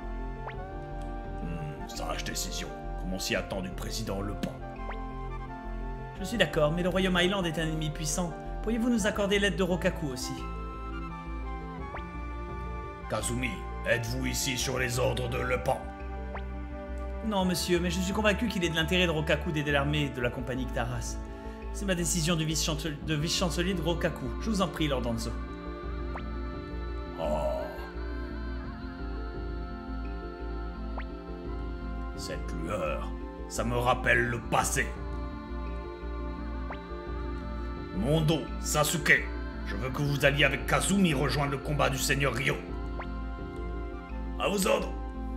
Hmm, sage décision, comme on s'y attend du président Le Pand. Je suis d'accord, mais le Royaume Island est un ennemi puissant. Pourriez-vous nous accorder l'aide de Rokaku aussi? Kazumi, êtes-vous ici sur les ordres de Le Pand? Non, monsieur, mais je suis convaincu qu'il est de l'intérêt de Rokaku d'aider l'armée de la compagnie Ktaras. C'est ma décision de vice-chancelier de, vice de Rokaku. Je vous en prie, Lord Hanzo. Oh. Cette lueur, ça me rappelle le passé. Mondo, Sasuke, je veux que vous alliez avec Kazumi rejoindre le combat du Seigneur Ryo. À vos ordres.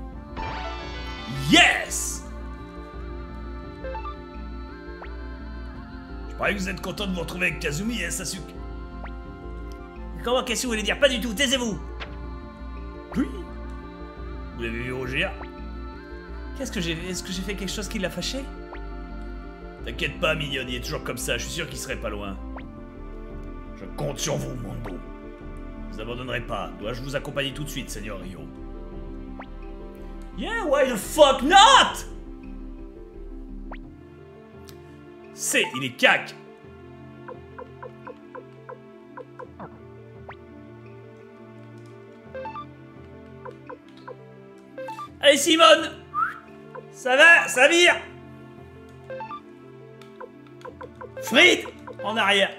Yes! Je parie que vous êtes content de vous retrouver avec Kazumi et Sasuke. Comment, qu'est-ce que vous voulez dire? Pas du tout, taisez-vous! Oui. Vous l'avez vu rougir? Qu'est-ce que j'ai... Est-ce que j'ai fait quelque chose qui l'a fâché? T'inquiète pas, mignonne, il est toujours comme ça, je suis sûr qu'il serait pas loin. Je compte sur vous, Mondo. Vous abandonnerez pas. Dois-je vous accompagner tout de suite, Seigneur Ryo? Yeah, why the fuck not? C'est, il est cac. Allez, Simone! Ça va? Ça vire! Frites! En arrière.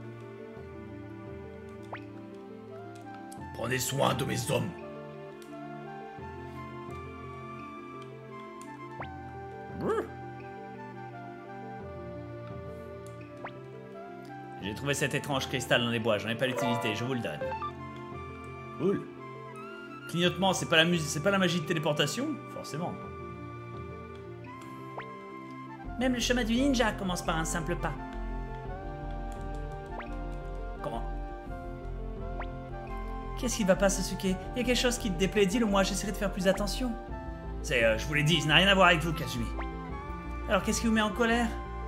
Prenez soin de mes hommes. J'ai trouvé cet étrange cristal dans les bois, j'en ai pas l'utilité, je vous le donne. Cool. Clignotement, c'est pas la musique, c'est pas la magie de téléportation? Forcément. Même le chemin du ninja commence par un simple pas. Comment? Qu'est-ce qui va pas, Sasuke? Il y a quelque chose qui te déplaît, dis-le moi, j'essaierai de faire plus attention. C'est, euh, je vous l'ai dit, ça n'a rien à voir avec vous, Kazumi. Alors qu'est-ce qui vous met en colère?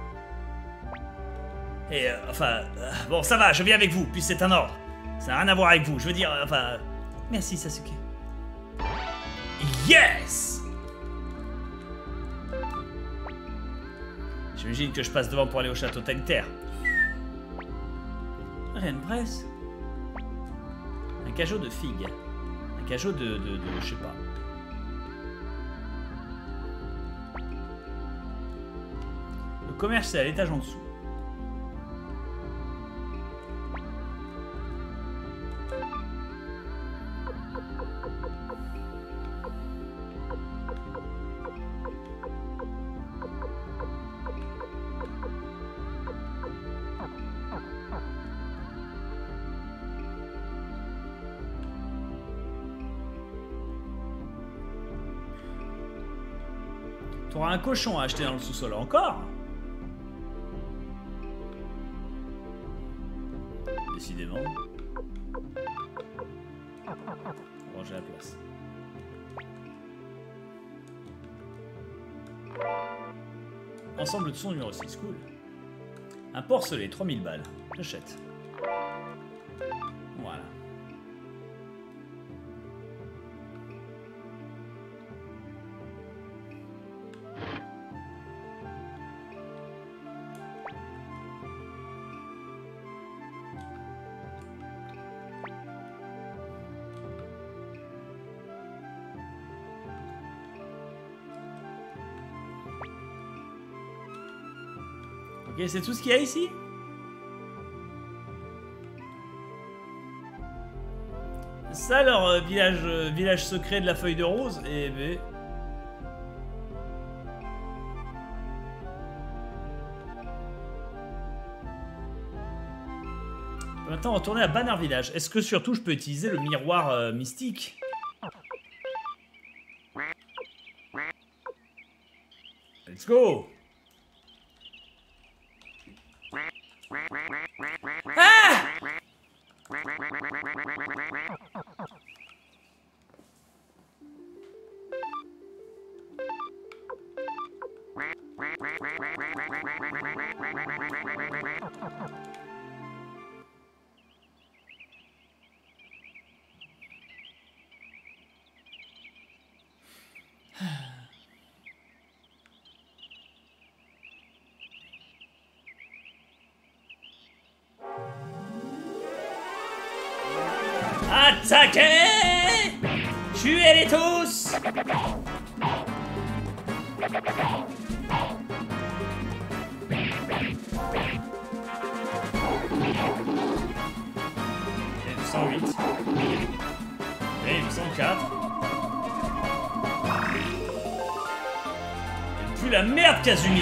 Et euh, enfin, euh, bon, ça va, je viens avec vous, puis c'est un ordre. Ça n'a rien à voir avec vous, je veux dire, euh, enfin... Euh, merci, Sasuke. Yes! J'imagine que je passe devant pour aller au château Tengter. Rien de presse. Un cajot de figues. Un cajot de... de, de je sais pas. Le commerce, c'est à l'étage en dessous. T'auras un cochon à acheter dans le sous-sol encore? Décidément. Bon, j'ai la place. Ensemble de son numéro six, cool. Un porcelet, trois mille balles. J'achète. Voilà. Ok, c'est tout ce qu'il y a ici? Ça, leur euh, village, euh, village secret de la feuille de rose? Eh ben... Maintenant, retourner à Banner Village. Est-ce que surtout je peux utiliser le miroir euh, mystique? Let's go! Ah! Attaquez! Tuez-les tous! M cent huit. Et M cent quatre. Et puis la merde, Kazumi!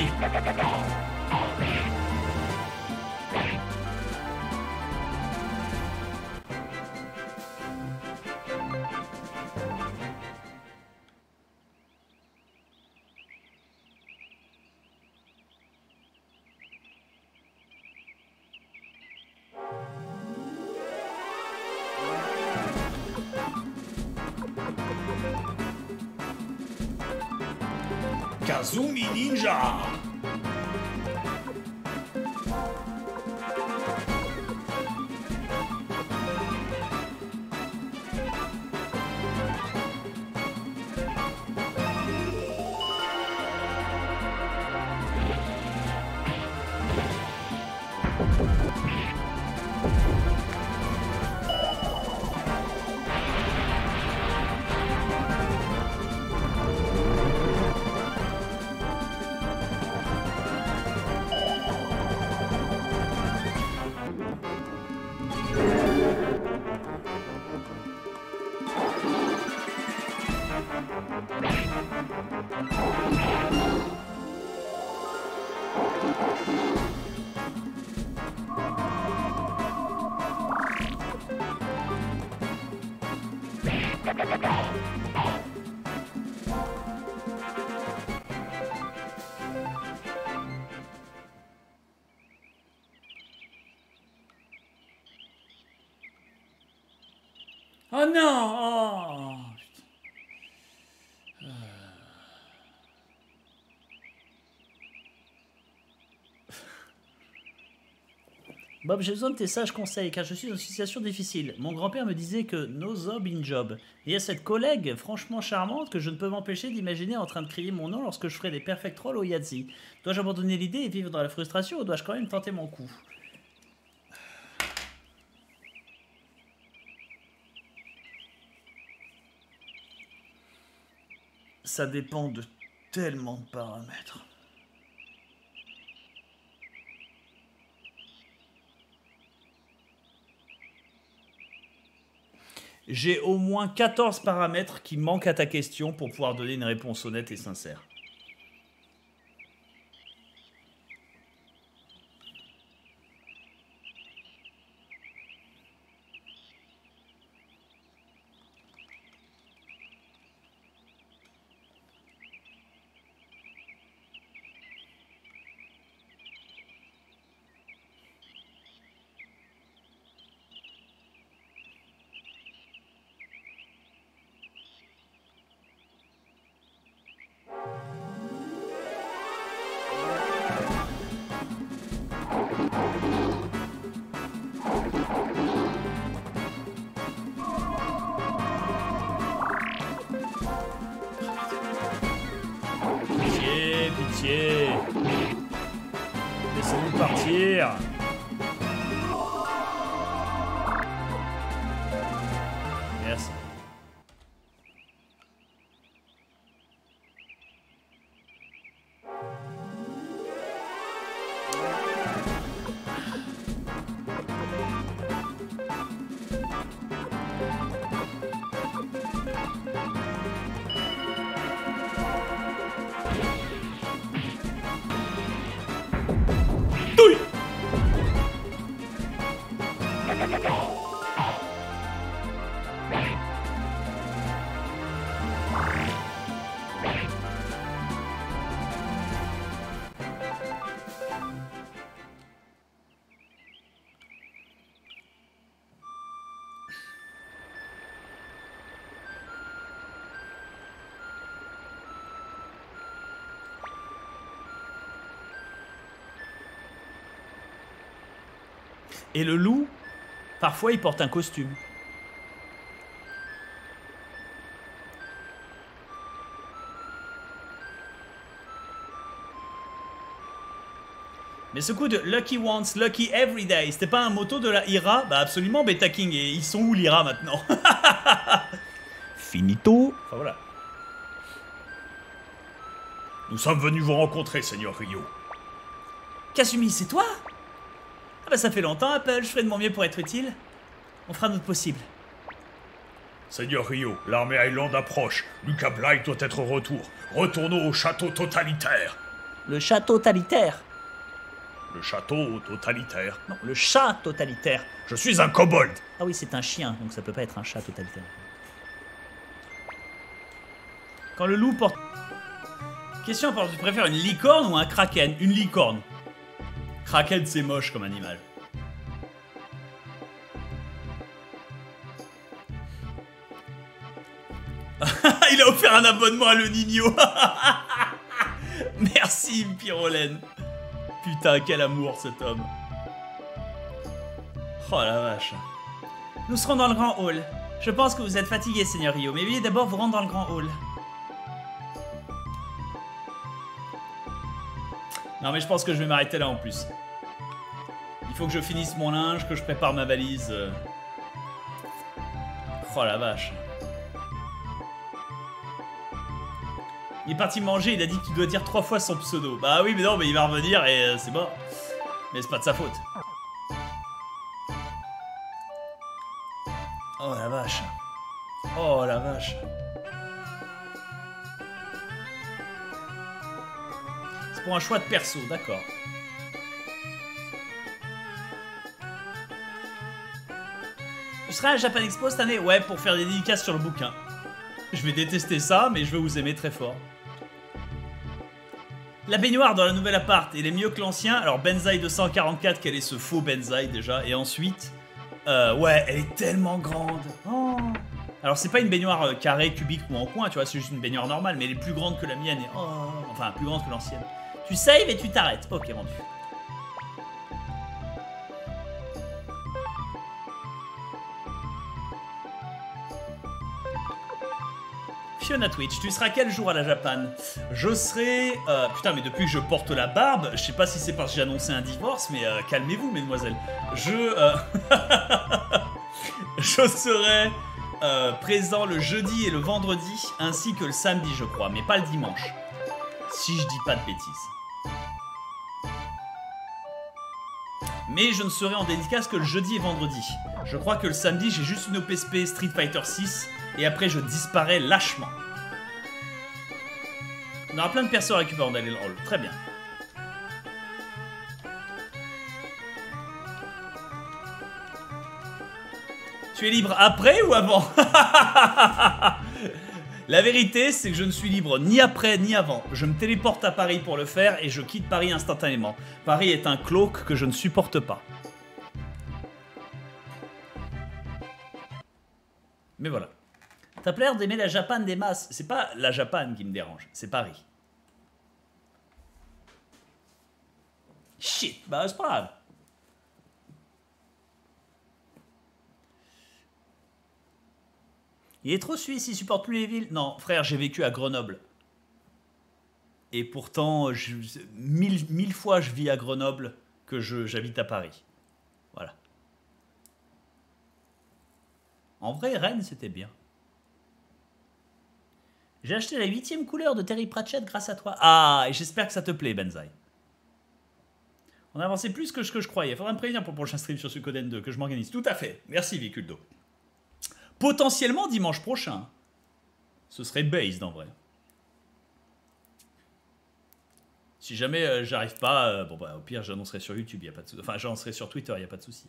Kazumi Ninja! Oh non! Oh, putain. Bob, j'ai besoin de tes sages conseils car je suis dans une situation difficile. Mon grand-père me disait que no job in job. Et il y a cette collègue franchement charmante que je ne peux m'empêcher d'imaginer en train de crier mon nom lorsque je ferai des perfect rolls au Yahtzee. Dois-je abandonner l'idée et vivre dans la frustration ou dois-je quand même tenter mon coup? Ça dépend de tellement de paramètres. J'ai au moins quatorze paramètres qui manquent à ta question pour pouvoir donner une réponse honnête et sincère. pitié. Laissez-nous partir. Merci. Et le loup, parfois, il porte un costume. Mais ce coup de Lucky Once, Lucky Everyday, c'était pas un motto de la Ira? Bah absolument, Beta King. Et ils sont où l'Ira maintenant? Finito. Enfin voilà. Nous sommes venus vous rencontrer, Seigneur Ryo. Kasumi, c'est toi? Ah bah ça fait longtemps, Apple, je ferai de mon mieux pour être utile. On fera notre possible. Seigneur Ryo, l'armée Highland approche. Lucas Blight doit être au retour. Retournons au château totalitaire. Le château totalitaire? Le château totalitaire. Non, le chat totalitaire. Je suis un kobold. Ah oui, c'est un chien, donc ça peut pas être un chat totalitaire. Quand le loup porte... Question, tu préfères une licorne ou un kraken? Une licorne. Kraken, c'est moche comme animal. Il a offert un abonnement à Le Nino. Merci, Pyrolène. Putain, quel amour, cet homme. Oh la vache. Nous serons dans le grand hall. Je pense que vous êtes fatigué, Seigneur Ryo, mais veuillez d'abord vous rendre dans le grand hall. Non, mais je pense que je vais m'arrêter là en plus. Il faut que je finisse mon linge, que je prépare ma valise. Oh la vache. Il est parti manger, il a dit que tu dois dire trois fois son pseudo. Bah oui, mais non, mais il va revenir et euh, c'est mort. Mais c'est pas de sa faute. Oh la vache. Oh la vache. C'est pour un choix de perso, d'accord. Tu seras à Japan Expo cette année? Ouais, pour faire des dédicaces sur le bouquin. Je vais détester ça, mais je vais vous aimer très fort. La baignoire dans la nouvelle appart, elle est mieux que l'ancien. Alors Benzaï deux cent quarante-quatre, quel est ce faux Benzaï déjà? Et ensuite, euh, ouais, elle est tellement grande. Oh. Alors c'est pas une baignoire euh, carrée, cubique ou en coin, tu vois, c'est juste une baignoire normale, mais elle est plus grande que la mienne. Et, oh, enfin, plus grande que l'ancienne. Tu saves et tu t'arrêtes. Ok, rendu. Fiona Twitch, tu seras quel jour à la Japan? Je serai... Euh, putain, mais depuis que je porte la barbe, je sais pas si c'est parce que j'ai annoncé un divorce, mais euh, calmez-vous, mesdemoiselles. Je... Euh, je serai euh, présent le jeudi et le vendredi, ainsi que le samedi, je crois, mais pas le dimanche. Si je dis pas de bêtises. Mais je ne serai en dédicace que le jeudi et vendredi. Je crois que le samedi, j'ai juste une O P S P Street Fighter six, et après je disparais lâchement. On aura plein de persos à récupérer dans le hall. Très bien. Tu es libre après ou avant? La vérité, c'est que je ne suis libre ni après ni avant. Je me téléporte à Paris pour le faire et je quitte Paris instantanément. Paris est un cloak que je ne supporte pas. Mais voilà. T'as l'air d'aimer la Japan des masses. C'est pas la Japan qui me dérange, c'est Paris. Shit, bah c'est pas grave. Il est trop suisse, il supporte plus les villes. Non, frère, j'ai vécu à Grenoble. Et pourtant, je, mille, mille fois je vis à Grenoble que j'habite à Paris. Voilà. En vrai, Rennes, c'était bien. J'ai acheté la huitième couleur de Terry Pratchett grâce à toi. Ah, et j'espère que ça te plaît, Benzaï. On a avancé plus que ce que je croyais. Faudra me prévenir pour le prochain stream sur Suikoden deux, que je m'organise. Tout à fait. Merci, Viculdo. Potentiellement dimanche prochain. Ce serait based, en vrai. Si jamais euh, j'arrive pas, euh, bon bah au pire j'annoncerai sur YouTube, y a pas de souci. Enfin j'annoncerai sur Twitter, il n'y a pas de souci.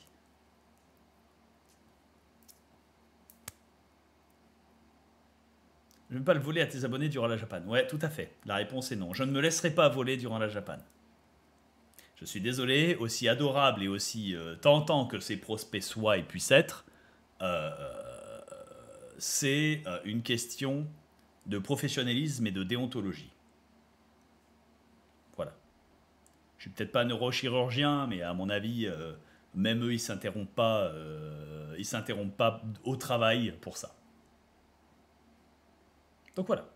Je ne veux pas le voler à tes abonnés durant la Japan. Ouais, tout à fait. La réponse est non. Je ne me laisserai pas voler durant la Japan. Je suis désolé, aussi adorable et aussi euh, tentant que ces prospects soient et puissent être, euh, c'est euh, une question de professionnalisme et de déontologie. Voilà. Je suis peut-être pas neurochirurgien, mais à mon avis, euh, même eux, ils s'interrompent pas, euh, ils s'interrompent pas au travail pour ça. Donc voilà.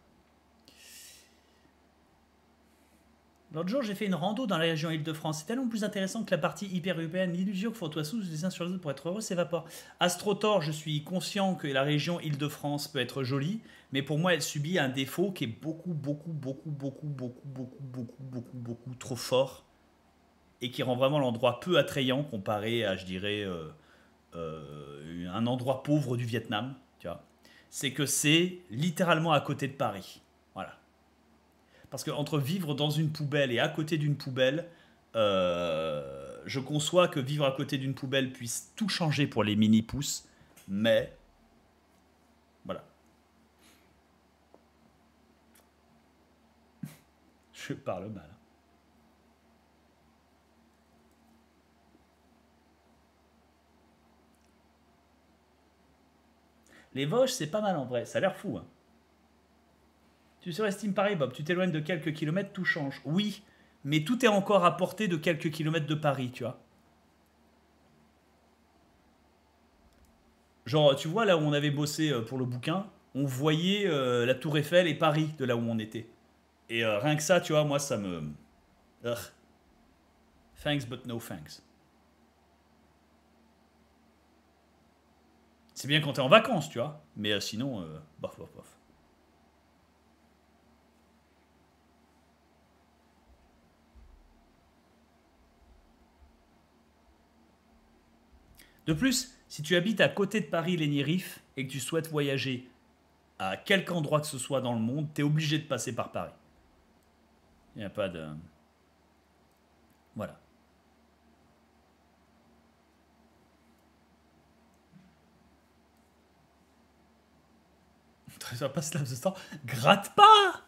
L'autre jour, j'ai fait une rando dans la région Île-de-France. C'est tellement plus intéressant que la partie hyper-urbaine. L'illusion qu'il faut toi tous les uns sur les autres pour être heureux s'évapore. Astrotor, je suis conscient que la région Île-de-France peut être jolie, mais pour moi, elle subit un défaut qui est beaucoup, beaucoup, beaucoup, beaucoup, beaucoup, beaucoup, beaucoup, beaucoup, beaucoup trop fort et qui rend vraiment l'endroit peu attrayant comparé à, je dirais, euh, euh, un endroit pauvre du Vietnam. Tu vois, c'est que c'est littéralement à côté de Paris. Voilà. Parce qu'entre vivre dans une poubelle et à côté d'une poubelle, euh, je conçois que vivre à côté d'une poubelle puisse tout changer pour les mini-pousses, mais voilà. Je parle mal. Les Vosges, c'est pas mal en vrai, ça a l'air fou, hein. Tu surestimes Paris, Bob. Tu t'éloignes de quelques kilomètres, tout change. Oui, mais tout est encore à portée de quelques kilomètres de Paris, tu vois. Genre, tu vois, là où on avait bossé pour le bouquin, on voyait euh, la Tour Eiffel et Paris de là où on était. Et euh, rien que ça, tu vois, moi, ça me... Ugh. Thanks, but no thanks. C'est bien quand t'es en vacances, tu vois. Mais euh, sinon, euh, bof, bof, bof. De plus, si tu habites à côté de Paris-Lénirif et que tu souhaites voyager à quelque endroit que ce soit dans le monde, tu es obligé de passer par Paris. Il n'y a pas de... Voilà. Ça passe là, ce temps. Gratte pas.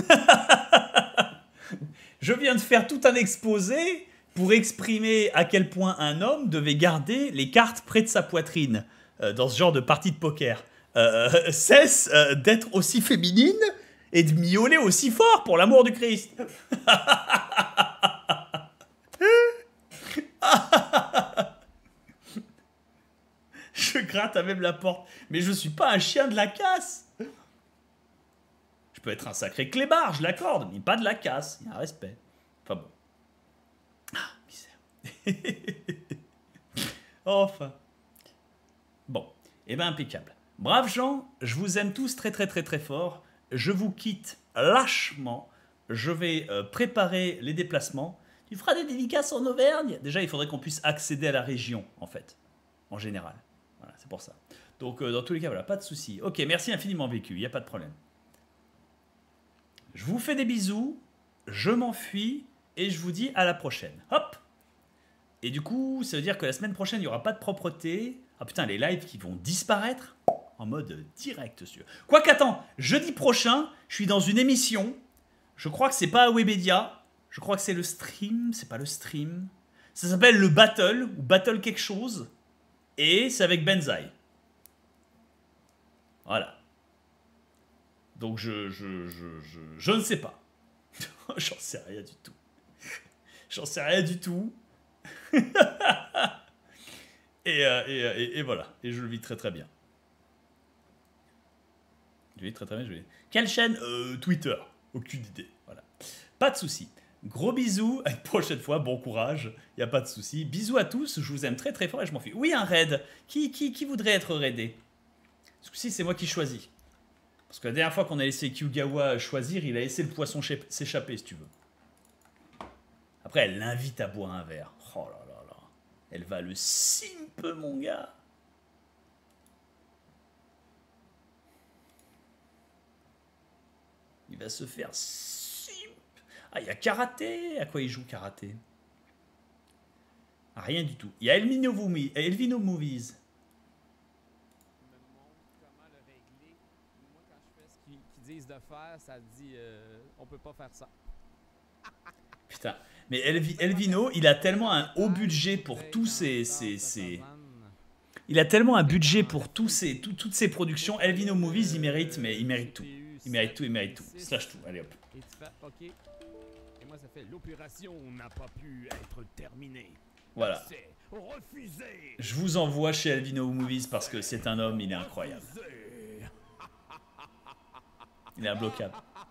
Je viens de faire tout un exposé pour exprimer à quel point un homme devait garder les cartes près de sa poitrine euh, dans ce genre de partie de poker. Euh, cesse euh, d'être aussi féminine et de miauler aussi fort, pour l'amour du Christ. Je gratte à même la porte. Mais je suis pas un chien de la casse. Je peux être un sacré clébard, je l'accorde, mais pas de la casse. Il y a un respect. Enfin bon. Ah, misère. Enfin. Bon. Eh ben, impeccable. Braves gens, je vous aime tous très très très très fort. Je vous quitte lâchement. Je vais euh, préparer les déplacements. Tu feras des dédicaces en Auvergne? Déjà, il faudrait qu'on puisse accéder à la région, en fait. En général. Voilà, c'est pour ça. Donc, euh, dans tous les cas, voilà, pas de souci. Ok, merci infiniment, Vécu. Il n'y a pas de problème. Je vous fais des bisous. Je m'enfuis. Et je vous dis à la prochaine. Hop! Et du coup, ça veut dire que la semaine prochaine, il n'y aura pas de propreté. Ah putain, les lives qui vont disparaître en mode direct, monsieur. Quoique, attends, jeudi prochain, je suis dans une émission. Je crois que c'est pas à Webedia. Je crois que c'est le stream. C'est pas le stream. Ça s'appelle le Battle, ou Battle quelque chose. Et c'est avec Benzaï. Voilà. Donc je, je, je, je, je ne sais pas. J'en sais rien du tout. J'en sais rien du tout. et, euh, et, et, et voilà. Et je le vis très très bien. Je le vis très très bien. Je le vis. Quelle chaîne euh, Twitter. Aucune idée. Voilà. Pas de souci. Gros bisous, à une prochaine fois, bon courage, il n'y a pas de souci. Bisous à tous, je vous aime très très fort et je m'en fiche. Oui, un raid. Qui, qui, qui voudrait être raidé? Ce coup-ci, c'est moi qui choisis. Parce que la dernière fois qu'on a laissé Kyugawa choisir, il a laissé le poisson s'échapper, si tu veux. Après, elle l'invite à boire un verre. Oh là là là. Elle va le simp, mon gars. Il va se faire simp. Ah, il y a karaté. À quoi il joue karaté? Ah, rien du tout. Il y a Elvino, Movies. Elvino Movies. Disent de faire, ça dit euh, on peut pas faire ça. Putain, mais Elvi, Elvino, il a tellement un haut budget pour tous ses, ses, ses... Il a tellement un budget pour tous ses, tout, toutes ses productions. Elvino Movies, il mérite, mais il mérite tout. Il mérite tout, il mérite tout. Slash tout, allez hop. Et tu fais, ok. Et moi ça fait l'opération n'a pas pu être terminée. Voilà. Refusé. Je vous envoie chez Elvino Movies parce que c'est un homme, il est incroyable. Il est imbloquable.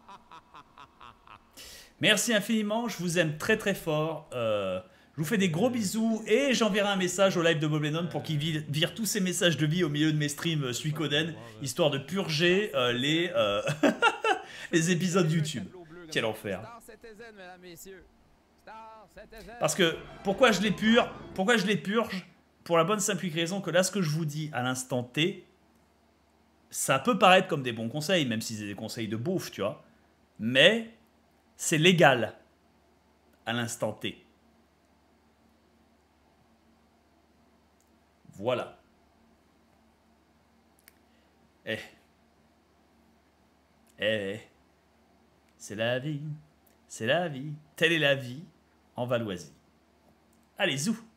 Merci infiniment, je vous aime très très fort. Euh, je vous fais des gros bisous et j'enverrai un message au live de Bob Lennon pour qu'il vire, vire tous ces messages de vie au milieu de mes streams euh, Suikoden, histoire de purger euh, les, euh, les épisodes YouTube. Quel enfer. Parce que, pourquoi je les purge? Pourquoi je les purge? Pour la bonne simple raison que là, ce que je vous dis à l'instant T, ça peut paraître comme des bons conseils, même si c'est des conseils de beauf, tu vois. Mais c'est légal à l'instant T. Voilà. Eh. Eh. C'est la vie. C'est la vie. Telle est la vie en Valoisie. Allez, zou.